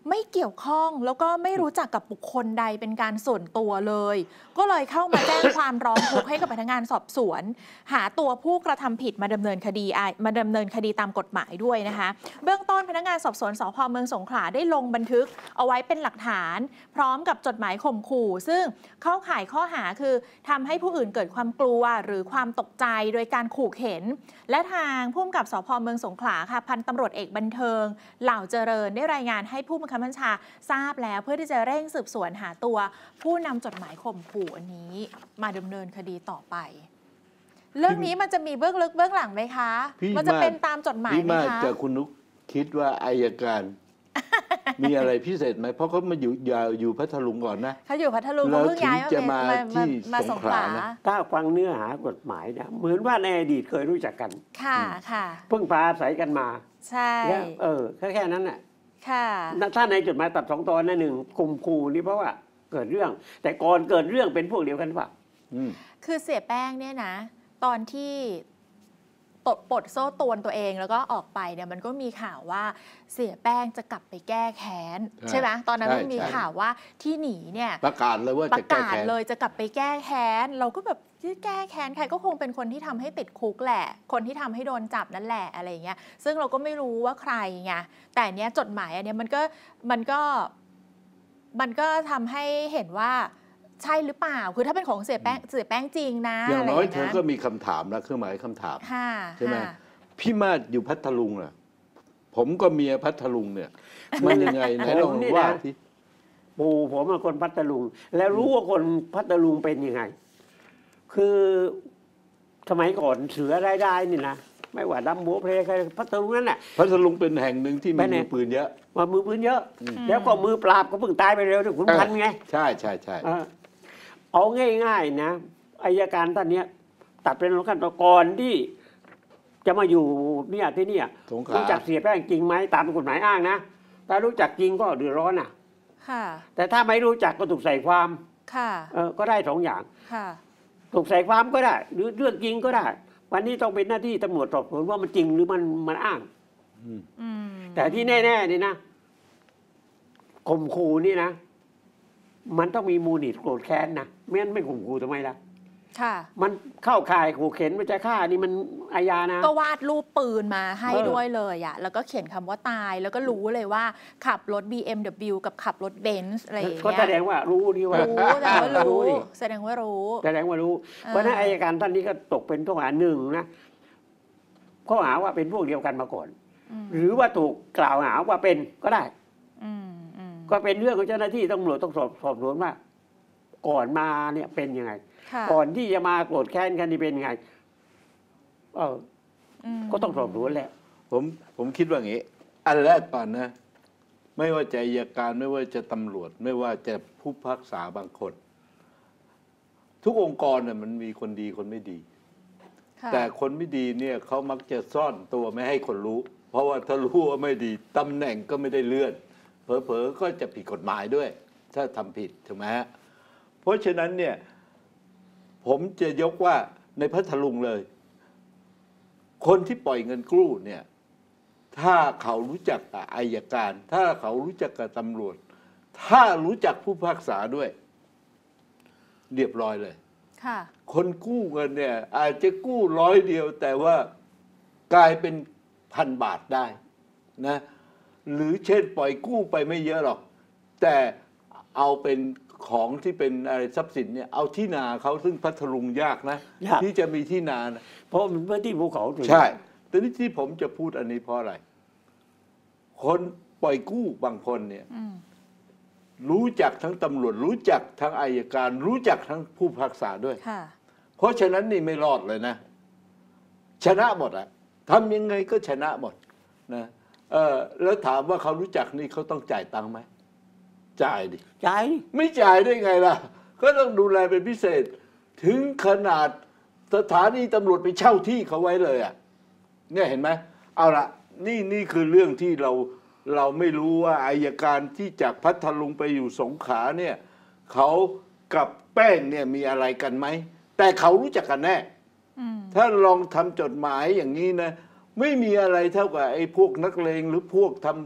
ไม่เกี่ยวข้องแล้วก็ไม่รู้จักกับบุคคลใดเป็นการส่วนตัวเลย ก็เลยเข้ามาแจ้งความร้องทุกข์ให้กับพนักงานสอบสวน หาตัวผู้กระทำผิดมาดำเนินคดีมาดำเนินคดีตามกฎหมายด้วยนะคะเบื้องต้นพนักงานสอบสวนสภ.เมืองสงขลาได้ลงบันทึกเอาไว้เป็นหลักฐานพร้อมกับจดหมายข่มขู่ซึ่งเข้าข่ายข้อหาคือทำให้ผู้อื่นเกิดความกลัวหรือความตกใจโดยการขู่เข็นและทางผู้กำกับสภ.เมืองสงขลาค่ะพันตำรวจเอกบันเทิงเหล่าเจริญได้รายงานให้ผู้บังคับบัญชาทราบแล้วเพื่อที่จะเร่งสืบสวนหาตัวผู้นำจดหมายข่มขู่อันนี้มาดำเนินคดีต่อไป เรื่องนี้มันจะมีเบื้องลึกเบื้องหลังไหมคะมันจะเป็นตามจดหมายไหมคะพี่มากับคุณนุกคิดว่าอัยการ มีอะไรพิเศษไหมเพราะเขามาอยู่อยู่พัทลุงก่อนนะเขาอยู่พัทลุงเขาเพิ่งย้ายมาที่มาสงขลาถ้าฟังเนื้อหากฎหมายนะเหมือนว่าในอดีตเคยรู้จักกันค่ะค่ะเพิ่งพาอาศัยกันมาใช่เออแค่แค่นั้นแหละค่ะถ้าในจดหมายตัดสองตอนนั่นหนึ่งข่มขู่นี่เพราะว่าเกิดเรื่องแต่ก่อนเกิดเรื่องเป็นพวกเดียวกันป่ะคือเสียแป้งเนี่ยนะตอนที่ปลดปลดโซ่ตรวนตัวเองแล้วก็ออกไปเนี่ยมันก็มีข่าวว่าเสียแป้งจะกลับไปแก้แค้นใช่ไหมตอนนั้นมันมีข่าวว่าที่หนีเนี่ยประกาศเลยว่าจะแก้แค้นเลยจะกลับไปแก้แค้นเราก็แบบที่แก้แค้นใครก็คงเป็นคนที่ทำให้ติดคุกแหละคนที่ทำให้โดนจับนั่นแหละอะไรเงี้ยซึ่งเราก็ไม่รู้ว่าใครไงแต่เนี้ยจดหมายอันเนี้ยมันก็มันก็มันก็ทำให้เห็นว่าใช่หรือเปล่าคือถ้าเป็นของเสียแป้งเสียแป้งจริงนะอย่างน้อยเธอก็มีคำถามนะเครื่องหมายคำถามใช่ไหมพี่มาศอยู่พัทลุงน่ะผมก็เมียพัทลุงเนี่ยมันยังไงไหนลองว่าที่ปู่ผมเป็นคนพัทลุงแล้วรู้ว่าคนพัทลุงเป็นยังไงคือสมัยก่อนเสือรายได้นี่นะไม่ว่าดำโบเพลใครพัทลุงนั่นแหละพัทลุงเป็นแห่งหนึ่งที่มีมือปืนเยอะมามือปืนเยอะแล้วก็มือปราบก็เพิ่งตายไปเร็วที่ขุนพันธ์ไงใช่ใช่ใช่เอาง่ายๆนะอัยการท่านนี้ตัดเป็นขั้นตอนก่อนที่จะมาอยู่เนี่ยที่นี่รู้จักเสียแป้งจริงไหมตามกฎหมายอ้างนะถ้ารู้จักจริงก็เดือดร้อนอ่ะแต่ถ้าไม่รู้จักก็ถูกใส่ความเออก็ได้สองอย่างถูกใส่ความก็ได้หรือเรื่องจริงก็ได้วันนี้ต้องเป็นหน้าที่ตำรวจสอบสวนว่ามันจริงหรือมันมันอ้างแต่ที่แน่ๆนี่นะข่มขู่นี่นะมันต้องมีมูลเหตุโกรธแค้นนะไม่งั้นไม่ข่มขู่ทำไมล่ะค่ะมันเข้าข่ายขู่เข็นมันจะฆ่านี่มันอาญานะก็วาดรูปปืนมาให้ด้วยเลยอ่ะแล้วก็เขียนคำว่าตายแล้วก็รู้เลยว่าขับรถ บี เอ็ม ดับเบิลยู กับขับรถเบนซ์อะไรอย่างเงี้ยก็แสดงว่ารู้ดีว่ารู้แสดงว่ารู้แสดงว่ารู้แสดงว่ารู้เพราะนั้นอัยการท่านนี้ก็ตกเป็นข้อหาหนึ่งนะข้อหาว่าเป็นพวกเดียวกันมาก่อนหรือว่าถูกกล่าวหาว่าเป็นก็ได้ก็เป็นเรื่องของเจ้าหน้าที่ตำรวจต้องสอบสอบสวนว่าก่อนมาเนี่ยเป็นยังไงก่อนที่จะมาโกรธแค้นกันนี่เป็นยังไงเออก็ต้องสอบสวนแหละผมผมคิดว่าอย่างนี้อันแรกก่อนนะไม่ว่าจะอัยการไม่ว่าจะตำรวจไม่ว่าจะผู้พิพากษาบางคนทุกองค์กรเนี่ยมันมีคนดีคนไม่ดีแต่คนไม่ดีเนี่ยเขามักจะซ่อนตัวไม่ให้คนรู้เพราะว่าถ้ารู้ว่าไม่ดีตำแหน่งก็ไม่ได้เลื่อนเผลอๆก็จะผิดกฎหมายด้วยถ้าทำผิดถูกไหมฮะเพราะฉะนั้นเนี่ยผมจะยกว่าในพัทลุงเลยคนที่ปล่อยเงินกู้เนี่ยถ้าเขารู้จักอัยการถ้าเขารู้จักกับตำรวจถ้ารู้จักผู้พิพากษาด้วยเรียบร้อยเลยค่ะคนกู้เงินเนี่ยอาจจะกู้ร้อยเดียวแต่ว่ากลายเป็นพันบาทได้นะหรือเช่นปล่อยกู้ไปไม่เยอะหรอกแต่เอาเป็นของที่เป็นอะไรทรัพย์สินเนี่ยเอาที่นาเขาซึ่งพัทลุงยากนะที่จะมีที่นานะเพราะมันพื้นที่ภูเขาใช่แต่นี่ที่ผมจะพูดอันนี้เพราะอะไรคนปล่อยกู้บางคนเนี่ยรู้จักทั้งตำรวจรู้จักทั้งอัยการรู้จักทั้งผู้พิพากษาด้วยเพราะฉะนั้นนี่ไม่รอดเลยนะชนะหมดอะทำยังไงก็ชนะหมดนะเออแล้วถามว่าเขารู้จักนี่เขาต้องจ่ายตังค์ไหมจ่ายดิจ่ายไม่จ่ายได้ไงล่ะก็ต้องดูแลเป็นพิเศษถึงขนาดสถานีตำรวจไปเช่าที่เขาไว้เลยอ่ะเนี่ยเห็นไหมเอาละนี่นี่คือเรื่องที่เราเราไม่รู้ว่าอัยการที่จากพัทลุงไปอยู่สงขลาเนี่ยเขากับแป้งเนี่ยมีอะไรกันไหมแต่เขารู้จักกันแน่ถ้าลองทำจดหมายอย่างนี้นะไม่มีอะไรเท่ากับไอ้พวกนักเลงหรือพวกท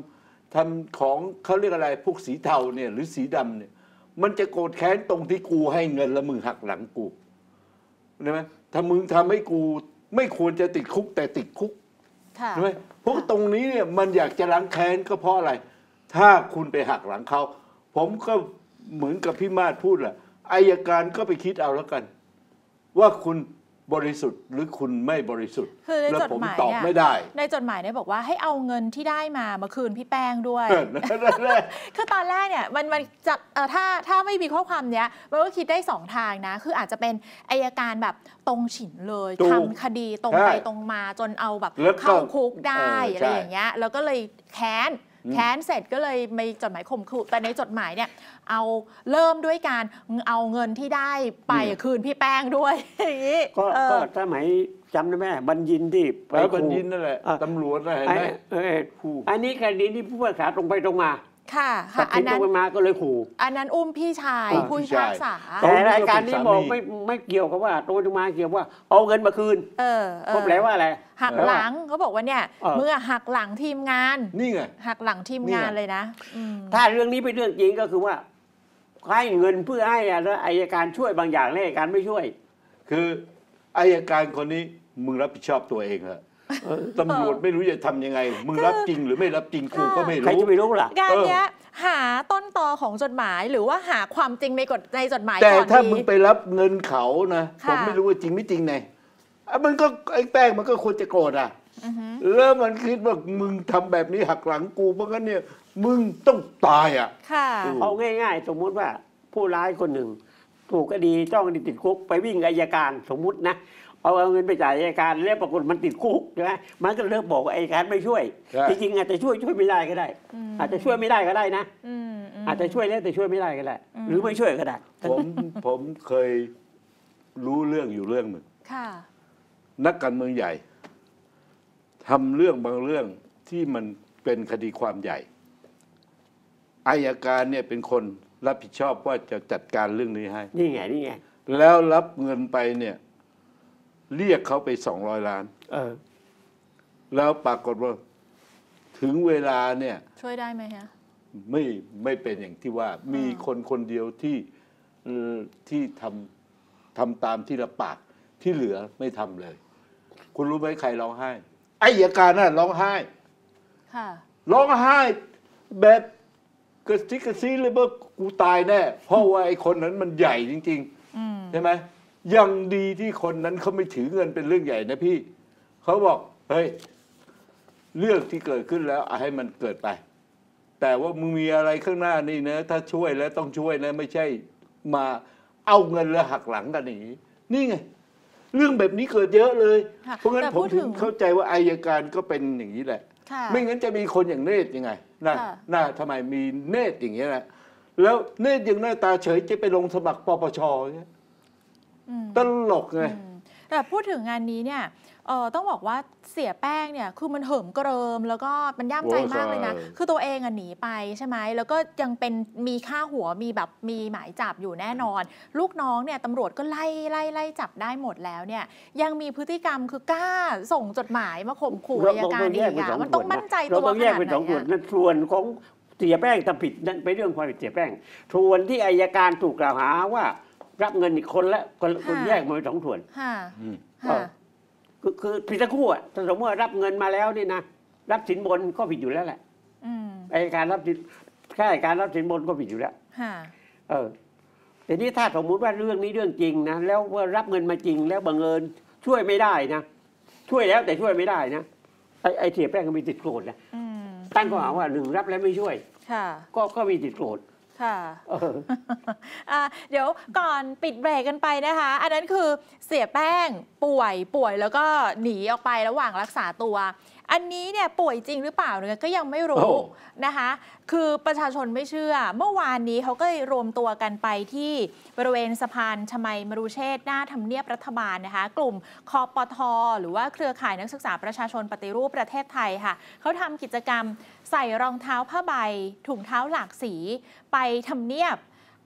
ทำของเขาเรียกอะไรพวกสีเทาเนี่ยหรือสีดำเนี่ยมันจะโกรธแค้นตรงที่กูให้เงินแล้วมึงหักหลังกูใช่ไหมถ้ามึงทำให้กูไม่ควรจะติดคุกแต่ติดคุกใช่ไหมพวกตรงนี้เนี่ยมันอยากจะล้างแค้นก็เพราะอะไรถ้าคุณไปหักหลังเขาผมก็เหมือนกับพี่มาศพูดแหละอัยการก็ไปคิดเอาแล้วกันว่าคุณบริสุทธิ์หรือคุณไม่บริสุทธิ์แล้วผมตอบไม่ได้ในจดหมายเนี่ยบอกว่าให้เอาเงินที่ได้มามาคืนพี่แป้งด้วยคือตอนแรกเนี่ยมันมันจะถ้าถ้าไม่มีข้อความเนี้ยมันก็คิดได้สองทางนะคืออาจจะเป็นอัยการแบบตรงฉินเลยทำคดีตรงไปตรงมาจนเอาแบบเข้าคุกได้อะไรอย่างเงี้ยแล้วก็เลยแค้นแค้นเสร็จก็เลยมีจดหมายข่มขู่แต่ในจดหมายเนี่ยเอาเริ่มด้วยการเอาเงินที่ได้ไปคืนพี่แป้งด้วยอย่างนี้ก็สมัยจำได้ไหมบัญญินที่ไปบัญญินนั่นแหละตำรวจอะไรไหมอันนี้คดีที่ผู้พิพากษาตรงไปตรงมาค่ะค่ะอันนั้นตรงไปมาก็เลยขู่อันนั้นอุ้มพี่ชายผู้พิพากษาแต่รายการนี้บอกไม่ไม่เกี่ยวกับว่าตรงไปตรงมาเกี่ยวว่าเอาเงินมาคืนเออก็แปลว่าอะไรหักหลังเขาบอกว่าเนี่ยเมื่อหักหลังทีมงานนี่ไงหักหลังทีมงานเลยนะถ้าเรื่องนี้เป็นเรื่องจริงก็คือว่าให้เงินเพื่อให้อัยการช่วยบางอย่างและอัยการไม่ช่วยคืออัยการคนนี้มึงรับผิดชอบตัวเองเหรอตำรวจไม่รู้จะทำยังไงมึงรับจริงหรือไม่รับจริงกูก็ไม่รู้ใครจะไปรู้ล่ะการเนี้ยหาต้นตอของจดหมายหรือว่าหาความจริงในกฎในจดหมายแต่ถ้ามึงไปรับเงินเขานะผมไม่รู้ว่าจริงไม่จริงไงมันก็ไอ้แป้งมันก็ควรจะโกรธอ่ะแล้วมันคิดว่ามึงทำแบบนี้หักหลังกูเพราะงั้นเนี่ยมึงต้องตายอ่ะเอาง่ายๆสมมุติว่าผู้ร้ายคนหนึ่งถูกคดีจ้องคดีติดคุกไปวิ่งอัยการสมมุตินะเอาเงินไปจ่ายอัยการแล้วปรากฏมันติดคุกใช่ไหมมันก็เลิกบอกว่าอัยการไม่ช่วยจริงๆอาจจะช่วยช่วยไม่ได้ก็ได้อาจจะช่วยไม่ได้ก็ได้นะอาจจะช่วยแล้วแต่ช่วยไม่ได้ก็ได้หรือไม่ช่วยก็ได้ผมผมเคยรู้เรื่องอยู่เรื่องหนึ่งนักการเมืองใหญ่ทำเรื่องบางเรื่องที่มันเป็นคดีความใหญ่อัยการเนี่ยเป็นคนรับผิดชอบว่าจะจัดการเรื่องนี้ให้นี่ไงนี่ไงแล้วรับเงินไปเนี่ยเรียกเขาไปสองร้อยล้านเออแล้วปรากฏว่าถึงเวลาเนี่ยช่วยได้ไหมฮะไม่ไม่เป็นอย่างที่ว่ามีคนคนเดียวที่ที่ทำทำตามที่รับปากที่เหลือไม่ทำเลยคุณรู้ไหมใครร้องไห้อัยการน่ะร้องไห้ร้องไห้แบบกระซิกกระซีเลยว่ากูตายแน่เพราะว่าไอ้คนนั้นมันใหญ่จริงๆใช่ไหมยังดีที่คนนั้นเขาไม่ถือเงินเป็นเรื่องใหญ่นะพี่เขาบอกเฮ้ยเรื่องที่เกิดขึ้นแล้วให้มันเกิดไปแต่ว่ามึงมีอะไรข้างหน้านี่นะถ้าช่วยแล้วต้องช่วยนะไม่ใช่มาเอาเงินแล้วหักหลังกันอย่างนี้นี่ไงเรื่องแบบนี้เกิดเยอะเลยเพราะงั้นผมถึงเข้าใจว่าอัยการก็เป็นอย่างนี้แหละไม่งั้นจะมีคนอย่างเนตรยังไงน่าน่าทำไมมีเนตรอย่างนี้แหละแล้วเนตรยังหน้าตาเฉยจะไปลงสมัครปปชเนี่ยตลกไงแต่พูดถึงงานนี้เนี่ยเออต้องบอกว่าเสียแป้งเนี่ยคือมันเหิมเกริมแล้วก็มันย่ำใจมากเลยนะคือตัวเองอ่ะหนีไปใช่ไหมแล้วก็ยังเป็นมีค่าหัวมีแบบมีหมายจับอยู่แน่นอนลูกน้องเนี่ยตำรวจก็ไล่ไล่ไล่จับได้หมดแล้วเนี่ยยังมีพฤติกรรมคือกล้าส่งจดหมายมาข่มขู่อัยการอีกอ่ะมันต้องมั่นใจตัวขนาดไหนนั่นส่วนของเสียแป้งทำผิดนั่นเป็นเรื่องความผิดเสียแป้งส่วนที่อัยการถูกกล่าวหาว่ารับเงินอีกคนละคนคนแยกมาเป็นสองส่วนคือคือผิดทั้งคู่อ่ะถ้าสมมติว่ารับเงินมาแล้วนี่นะรับสินบนก็ผิดอยู่แล้วแหละไอ้การรับสินแค่การรับสินบนก็ผิดอยู่แล้วเออแต่นี่ถ้าสมมุติว่าเรื่องนี้เรื่องจริงนะแล้วว่ารับเงินมาจริงแล้วบังเอิญช่วยไม่ได้นะช่วยแล้วแต่ช่วยไม่ได้นะไอ้ไอ้เสียแป้งก็มีติดโกรธนะตั้งข้อหาว่าหนึ่งรับแล้วไม่ช่วยก็ก็มีติดโกรธค่ะเดี๋ยวก่อนปิดเบรกกันไปนะคะอันนั้นคือเสียแป้งป่วยป่วยแล้วก็หนีออกไประหว่างรักษาตัวอันนี้เนี่ยป่วยจริงหรือเปล่าเนี่ยก็ยังไม่รู้นะคะคือประชาชนไม่เชื่อเมื่อวานนี้เขาก็รวมตัวกันไปที่บริเวณสะพานชมัยมรุเชษฐ์หน้าทำเนียบรัฐบาลนะคะกลุ่มคปท.หรือว่าเครือข่ายนักศึกษาประชาชนปฏิรูปประเทศไทยค่ะเขาทำกิจกรรมใส่รองเท้าผ้าใบถุงเท้าหลากสีไปทำเนียบ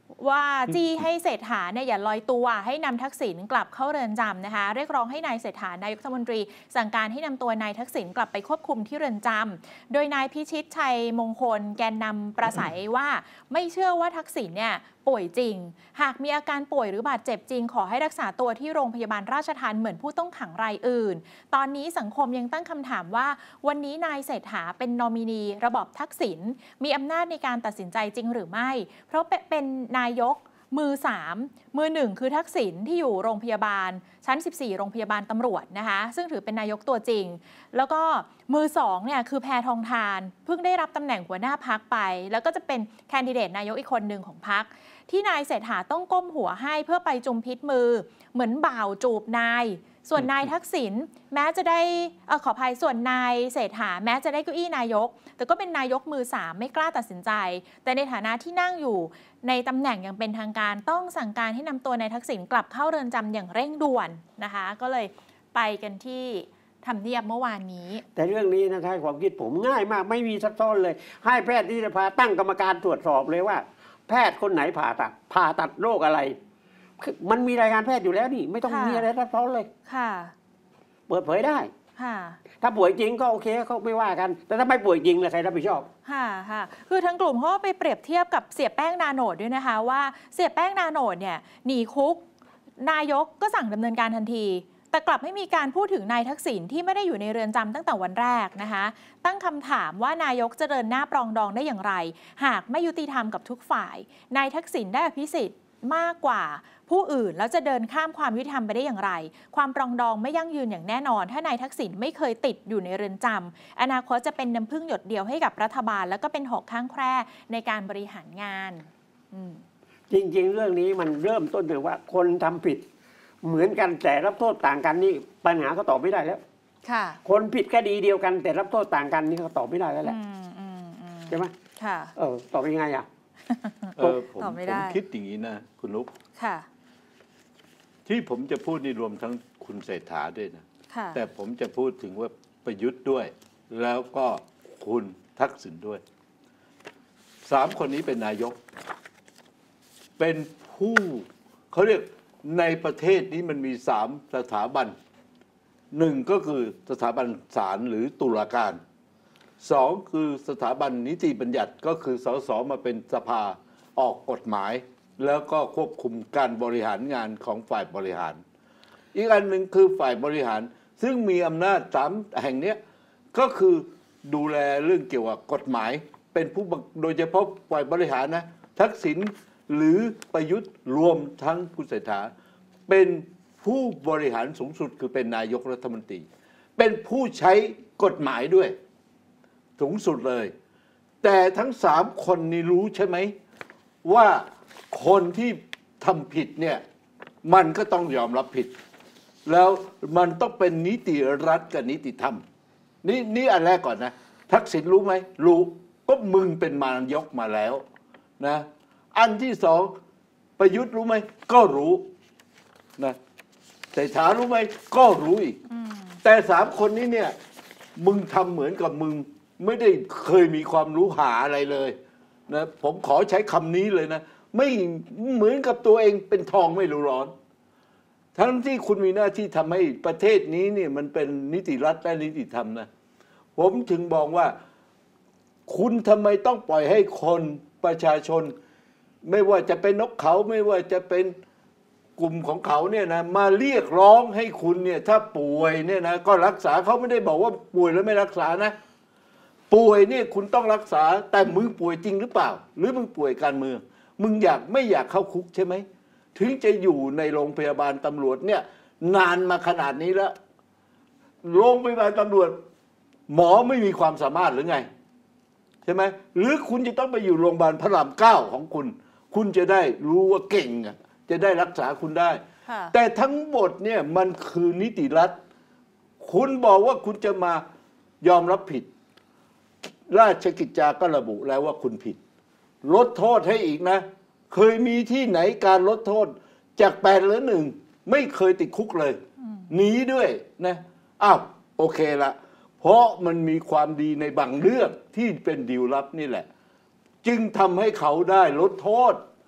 ว่าจี้ให้เศรษฐาเนี่ยอย่าลอยตัวให้นำทักษิณกลับเข้าเรือนจำนะคะเรียกร้องให้นายเศรษฐานายกรัฐมนตรีสั่งการให้นำตัวนายทักษิณกลับไปควบคุมที่เรือนจำโดยนายพิชิตชัยมงคลแกนนำประสัยว่าไม่เชื่อว่าทักษิณเนี่ยป่วยจริงหากมีอาการป่วยหรือบาดเจ็บจริงขอให้รักษาตัวที่โรงพยาบาลราชทัณฑ์เหมือนผู้ต้องขังรายอื่นตอนนี้สังคมยังตั้งคำถามว่าวันนี้นายเศรษฐาเป็นนอมินีระบอบทักษิณมีอำนาจในการตัดสินใจจริงหรือไม่เพราะเป็นนายกมือสามมือหนึ่งคือทักษิณที่อยู่โรงพยาบาลชั้นสิบสี่โรงพยาบาลตำรวจนะคะซึ่งถือเป็นนายกตัวจริงแล้วก็มือสองเนี่ยคือแพทองธารเพิ่งได้รับตำแหน่งหัวหน้าพรรคไปแล้วก็จะเป็นแคนดิเดตนายกอีกคนหนึ่งของพรรคที่นายเศรษฐาต้องก้มหัวให้เพื่อไปจุมพิษมือเหมือนบ่าวจูบนายส่วนนายทักษิณแม้จะได้เออขออภัยส่วนนายเศรษฐาแม้จะได้เก้าอี้นายกแต่ก็เป็นนายกมือสามไม่กล้าตัดสินใจแต่ในฐานะที่นั่งอยู่ในตำแหน่งอย่างเป็นทางการต้องสั่งการให้นำตัวนายทักษิณกลับเข้าเรือนจำอย่างเร่งด่วนนะคะก็เลยไปกันที่ทำเนียบเมื่อวานนี้แต่เรื่องนี้นะคะความคิดผมง่ายมากไม่มีซับซ้อนเลยให้แพทย์ที่จะพาตั้งกรรมการตรวจสอบเลยว่าแพทย์คนไหนผ่าตัดผ่าตัดโรคอะไรมันมีรายงานแพทย์อยู่แล้วนี่ไม่ต้องมีอะไรซับซ้อนเลยค่ะเปิดเผยได้ค่ะถ้าป่วยจริงก็โอเคเขาไม่ว่ากันแต่ถ้าไม่ป่วยจริงเลยใครรับผิดชอบค่ะค่ะคือทั้งกลุ่มเขาไปเปรียบเทียบกับเสียแป้งนาโนดด้วยนะคะว่าเสียแป้งนาโนดเนี่ยหนีคุกนายกก็สั่งดำเนินการทันทีแต่กลับไม่มีการพูดถึงนายทักษิณที่ไม่ได้อยู่ในเรือนจำตั้งแต่วันแรกนะคะตั้งคำถามว่านายกจะเดินหน้าปรองดองได้อย่างไรหากไม่ยุติธรรมกับทุกฝ่ายนายทักษิณได้อภิสิทธิ์มากกว่าผู้อื่นแล้วจะเดินข้ามความยุติธรรมไปได้อย่างไรความปรองดองไม่ยั่งยืนอย่างแน่นอนถ้านายทักษิณไม่เคยติดอยู่ในเรือนจำอนาคตจะเป็นน้ำพึ่งหยดเดียวให้กับรัฐบาลแล้วก็เป็นหอกข้างแคร่ในการบริหารงานจริงๆเรื่องนี้มันเริ่มต้นจากว่าคนทำผิดเหมือนกันแต่รับโทษต่างกันนี่ปัญหาก็ตอบไม่ได้แล้วค่ะคนผิดคดีเดียวกันแต่รับโทษต่างกันนี่ก็ตอบไม่ได้แล้วแหละใช่ไหมค่ะเออตอบยังไงอ่ะเออผมผมคิดอย่างนี้นะคุณนุ๊กค่ะที่ผมจะพูดนี่รวมทั้งคุณเศรษฐาด้วยนะแต่ผมจะพูดถึงว่าประยุทธ์ด้วยแล้วก็คุณทักษิณด้วยสามคนนี้เป็นนายกเป็นผู้เขาเรียกในประเทศนี้มันมีสามสถาบันหนึ่งก็คือสถาบันศาลหรือตุลาการสองคือสถาบันนิติบัญญัติก็คือสสมาเป็นสภาออกกฎหมายแล้วก็ควบคุมการบริหารงานของฝ่ายบริหารอีกอันหนึ่งคือฝ่ายบริหารซึ่งมีอำนาจสามแห่งนี้ก็คือดูแลเรื่องเกี่ยวกับกฎหมายเป็นผู้โดยเฉพาะฝ่ายบริหารนะทักษิณหรือประยุทธ์รวมทั้งคุณเศรษฐาเป็นผู้บริหารสูงสุดคือเป็นนายกรัฐมนตรีเป็นผู้ใช้กฎหมายด้วยสูงสุดเลยแต่ทั้งสามคนนี้รู้ใช่ไหมว่าคนที่ทำผิดเนี่ยมันก็ต้องยอมรับผิดแล้วมันต้องเป็นนิติรัฐกับนิติธรรมนี่นี่อันแรกก่อนนะทักษิณรู้ไหมรู้ก็มึงเป็นนายกมาแล้วนะอันที่สองประยุทธ์รู้ไหมก็รู้นะเศรษฐารู้ไหมก็รู้อีกแต่สามคนนี้เนี่ยมึงทำเหมือนกับมึงไม่ได้เคยมีความรู้หาอะไรเลยนะผมขอใช้คำนี้เลยนะไม่เหมือนกับตัวเองเป็นทองไม่รู้ร้อนทั้งที่คุณมีหน้าที่ทำให้ประเทศนี้เนี่ยมันเป็นนิติรัฐและนิติธรรมนะผมถึงบอกว่าคุณทำไมต้องปล่อยให้คนประชาชนไม่ว่าจะเป็นนกเขาไม่ว่าจะเป็นกลุ่มของเขาเนี่ยนะมาเรียกร้องให้คุณเนี่ยถ้าป่วยเนี่ยนะก็รักษาเขาไม่ได้บอกว่าป่วยแล้วไม่รักษานะป่วยเนี่ยคุณต้องรักษาแต่มึงป่วยจริงหรือเปล่าหรือมึงป่วยการเมืองมึงอยากไม่อยากเข้าคุกใช่ไหมถึงจะอยู่ในโรงพยาบาลตำรวจเนี่ยนานมาขนาดนี้แล้วโรงพยาบาลตำรวจหมอไม่มีความสามารถหรือไงใช่ไหมหรือคุณจะต้องไปอยู่โรงพยาบาลพระรามเก้าของคุณคุณจะได้รู้ว่าเก่งจะได้รักษาคุณได้แต่ทั้งหมดเนี่ยมันคือนิติรัฐคุณบอกว่าคุณจะมายอมรับผิดราชกิจจาก็ระบุแล้วว่าคุณผิดลดโทษให้อีกนะเคยมีที่ไหนการลดโทษจากแปดเหลือหนึ่งไม่เคยติดคุกเลยหนีด้วยนะอ้าวโอเคละเพราะมันมีความดีในบางเรื่องที่เป็นดีลลับนี่แหละจึงทำให้เขาได้ลดโทษ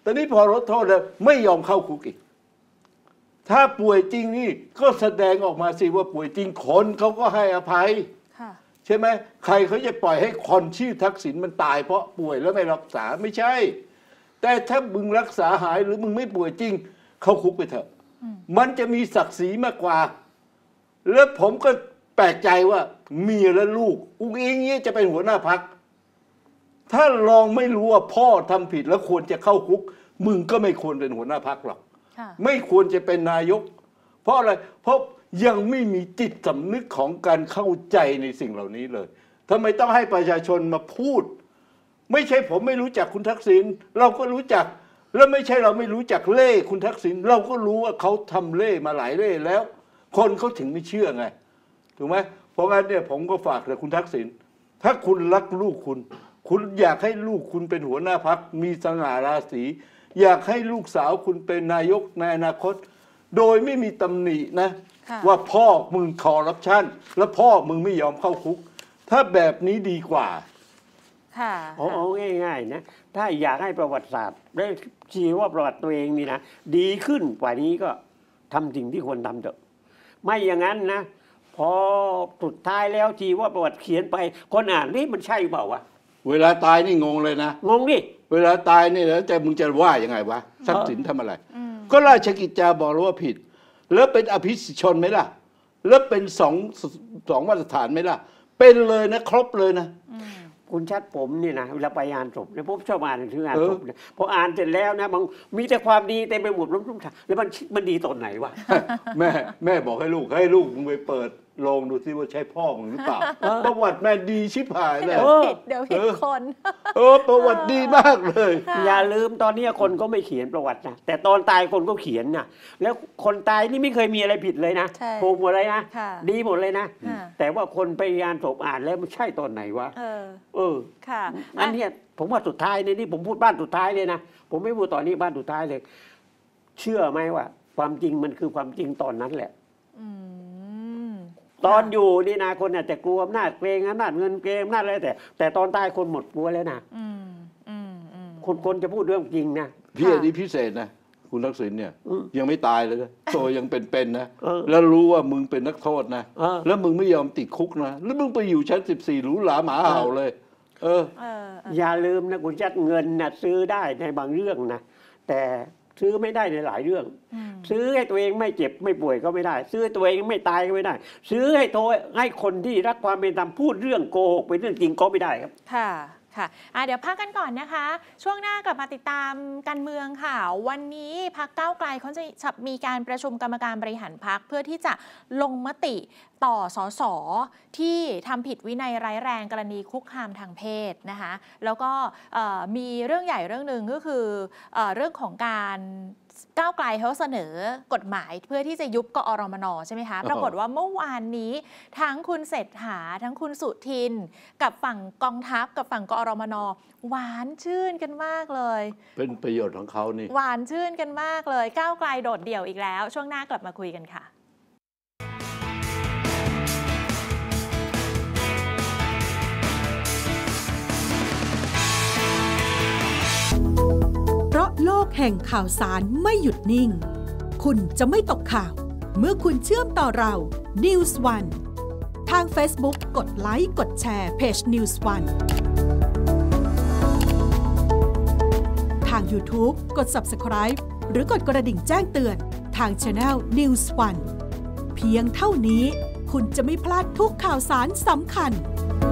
ตอนนี้พอลดโทษแล้วไม่ยอมเข้าคุกอีกถ้าป่วยจริงนี่ก็แสดงออกมาสิว่าป่วยจริงคนเขาก็ให้อภัยใช่ไหมใครเขาจะปล่อยให้คนชื่อทักษิณมันตายเพราะป่วยแล้วไม่รักษาไม่ใช่แต่ถ้ามึงรักษาหายหรือมึงไม่ป่วยจริงเข้าคุกไปเถอะมันจะมีศักดิ์ศรีมากกว่าแล้วผมก็แปลกใจว่าเมียและลูกอุ้งอิงเนี่ยจะเป็นหัวหน้าพรรคถ้าลองไม่รู้ว่าพ่อทำผิดแล้วควรจะเข้าคุกมึงก็ไม่ควรเป็นหัวหน้าพรรคหรอกไม่ควรจะเป็นนายกเพราะอะไรเพราะยังไม่มีจิตสำนึกของการเข้าใจในสิ่งเหล่านี้เลยทำไมต้องให้ประชาชนมาพูดไม่ใช่ผมไม่รู้จักคุณทักษิณเราก็รู้จักแล้วไม่ใช่เราไม่รู้จักเล่คุณทักษิณเราก็รู้ว่าเขาทำเล่มาหลายเล่แล้วคนเขาถึงไม่เชื่อไงถูกไหมเพราะงั้นเนี่ยผมก็ฝากแต่คุณทักษิณถ้าคุณรักลูกคุณคุณอยากให้ลูกคุณเป็นหัวหน้าพรรคมีสง่าราศีอยากให้ลูกสาวคุณเป็นนายกในอนาคตโดยไม่มีตำหนินะว่าพ่อมึงคอร์รัปชันแล้วพ่อมึงไม่ยอมเข้าคุกถ้าแบบนี้ดีกว่าค่ะเอาง่ายๆนะถ้าอยากให้ประวัติศาสตร์ได้ชี้ว่าประวัติตัวเองนี่นะดีขึ้นกว่านี้ก็ทำสิ่งที่ควรทำเถอะไม่อย่างนั้นนะพอสุดท้ายแล้วทีว่าประวัติเขียนไปคนอ่านนี่มันใช่เปล่าวะเวลาตายนี่งงเลยนะงงดิเวลาตายนี่แล้วแต่มึงจะว่ายังไงวะทรัพย์สินทำอะไรก็ราชกิจจาบอกแล้วว่าผิดแล้วเป็นอภิสิทธิชนไหมล่ะแล้วเป็นสองสองมาตรฐานไหมล่ะเป็นเลยนะครบเลยนะคุณชัดผมนี่นะเวลาไปอ่านศพเนี่ยผมชอบอ่านถึงอ่านศพเนี่ยพออ่านเสร็จแล้วนะมันมีแต่ความดีเต็มไปหมดล้มทุ่มทับแล้วมันมันดีตอนไหนวะแม่แม่บอกให้ลูกให้ลูกมึงไปเปิดลองดูซิว่าใช่พ่อมึงหรือเปล่าประวัติแม่ดีชิบหายเลยเดี๋ยวผิดเดี๋ยวผิดคนเออประวัติดีมากเลยอย่าลืมตอนนี้คนก็ไม่เขียนประวัตินะแต่ตอนตายคนก็เขียนนะแล้วคนตายนี่ไม่เคยมีอะไรผิดเลยนะถูกหมดเลยนะดีหมดเลยนะแต่ว่าคนไปอ่านศพอ่านแล้วมันใช่ตอนไหนวะเออเออค่ะอันนี้ผมว่าสุดท้ายในนี่ผมพูดบ้านสุดท้ายเลยนะผมไม่พูดตอนนี้บ้านสุดท้ายเลยเชื่อไหมว่าความจริงมันคือความจริงตอนนั้นแหละตอนอยู่นี่นะคนอาจจะกลัวอำนาจเกรงอำนาจเงินเกรงอำนาจอะไรแต่แต่ตอนตายคนหมดกลัวแล้วนะคนคนจะพูดเรื่องจริงนะพี่อันนี้พิเศษนะคุณทักษิณเนี่ยยังไม่ตายเลยนะตัวยังเป็นๆนะแล้วรู้ว่ามึงเป็นนักโทษนะแล้วมึงไม่ยอมติดคุกนะแล้วมึงไปอยู่ชั้นสิบสี่หรูหราหมาเห่าเลยเอออย่าลืมนะคุณชัดเงินนะซื้อได้ในบางเรื่องนะแต่ซื้อไม่ได้ในหลายเรื่องซื้อให้ตัวเองไม่เจ็บไม่ป่วยก็ไม่ได้ซื้อตัวเองไม่ตายก็ไม่ได้ซื้อให้โทให้คนที่รักความเป็นธรรมพูดเรื่องโกหกเป็นเรื่องจริงก็ไม่ได้ครับค่ะค่ะเดี๋ยวพักกันก่อนนะคะช่วงหน้ากลับมาติดตามการเมืองค่ะวันนี้พรรคก้าวไกลเขาจะมีการประชุมกรรมการบริหารพรรคเพื่อที่จะลงมติต่อสสที่ทำผิดวินัยร้ายแรงกรณีคุกคามทางเพศนะคะแล้วก็มีเรื่องใหญ่เรื่องหนึ่งก็คือเรื่องของการก้าวไกลเขาเสนอกฎหมายเพื่อที่จะยุบกอรมนใช่ไหมคะปรากฏว่าเมื่อวานนี้ทั้งคุณเศรษฐาทั้งคุณสุทินกับฝั่งกองทัพกับฝั่งกอรมนหวานชื่นกันมากเลยเป็นประโยชน์ของเขานี่หวานชื่นกันมากเลยก้าวไกลโดดเดี่ยวอีกแล้วช่วงหน้ากลับมาคุยกันค่ะเพราะโลกแห่งข่าวสารไม่หยุดนิ่งคุณจะไม่ตกข่าวเมื่อคุณเชื่อมต่อเรา นิวส์ วัน ทาง Facebook กดไลค์กดแชร์เพจ นิวส์ วัน ทาง YouTube กด ซับสไครบ์ หรือกดกระดิ่งแจ้งเตือนทาง Channel นิวส์ วัน เพียงเท่านี้คุณจะไม่พลาดทุกข่าวสารสำคัญ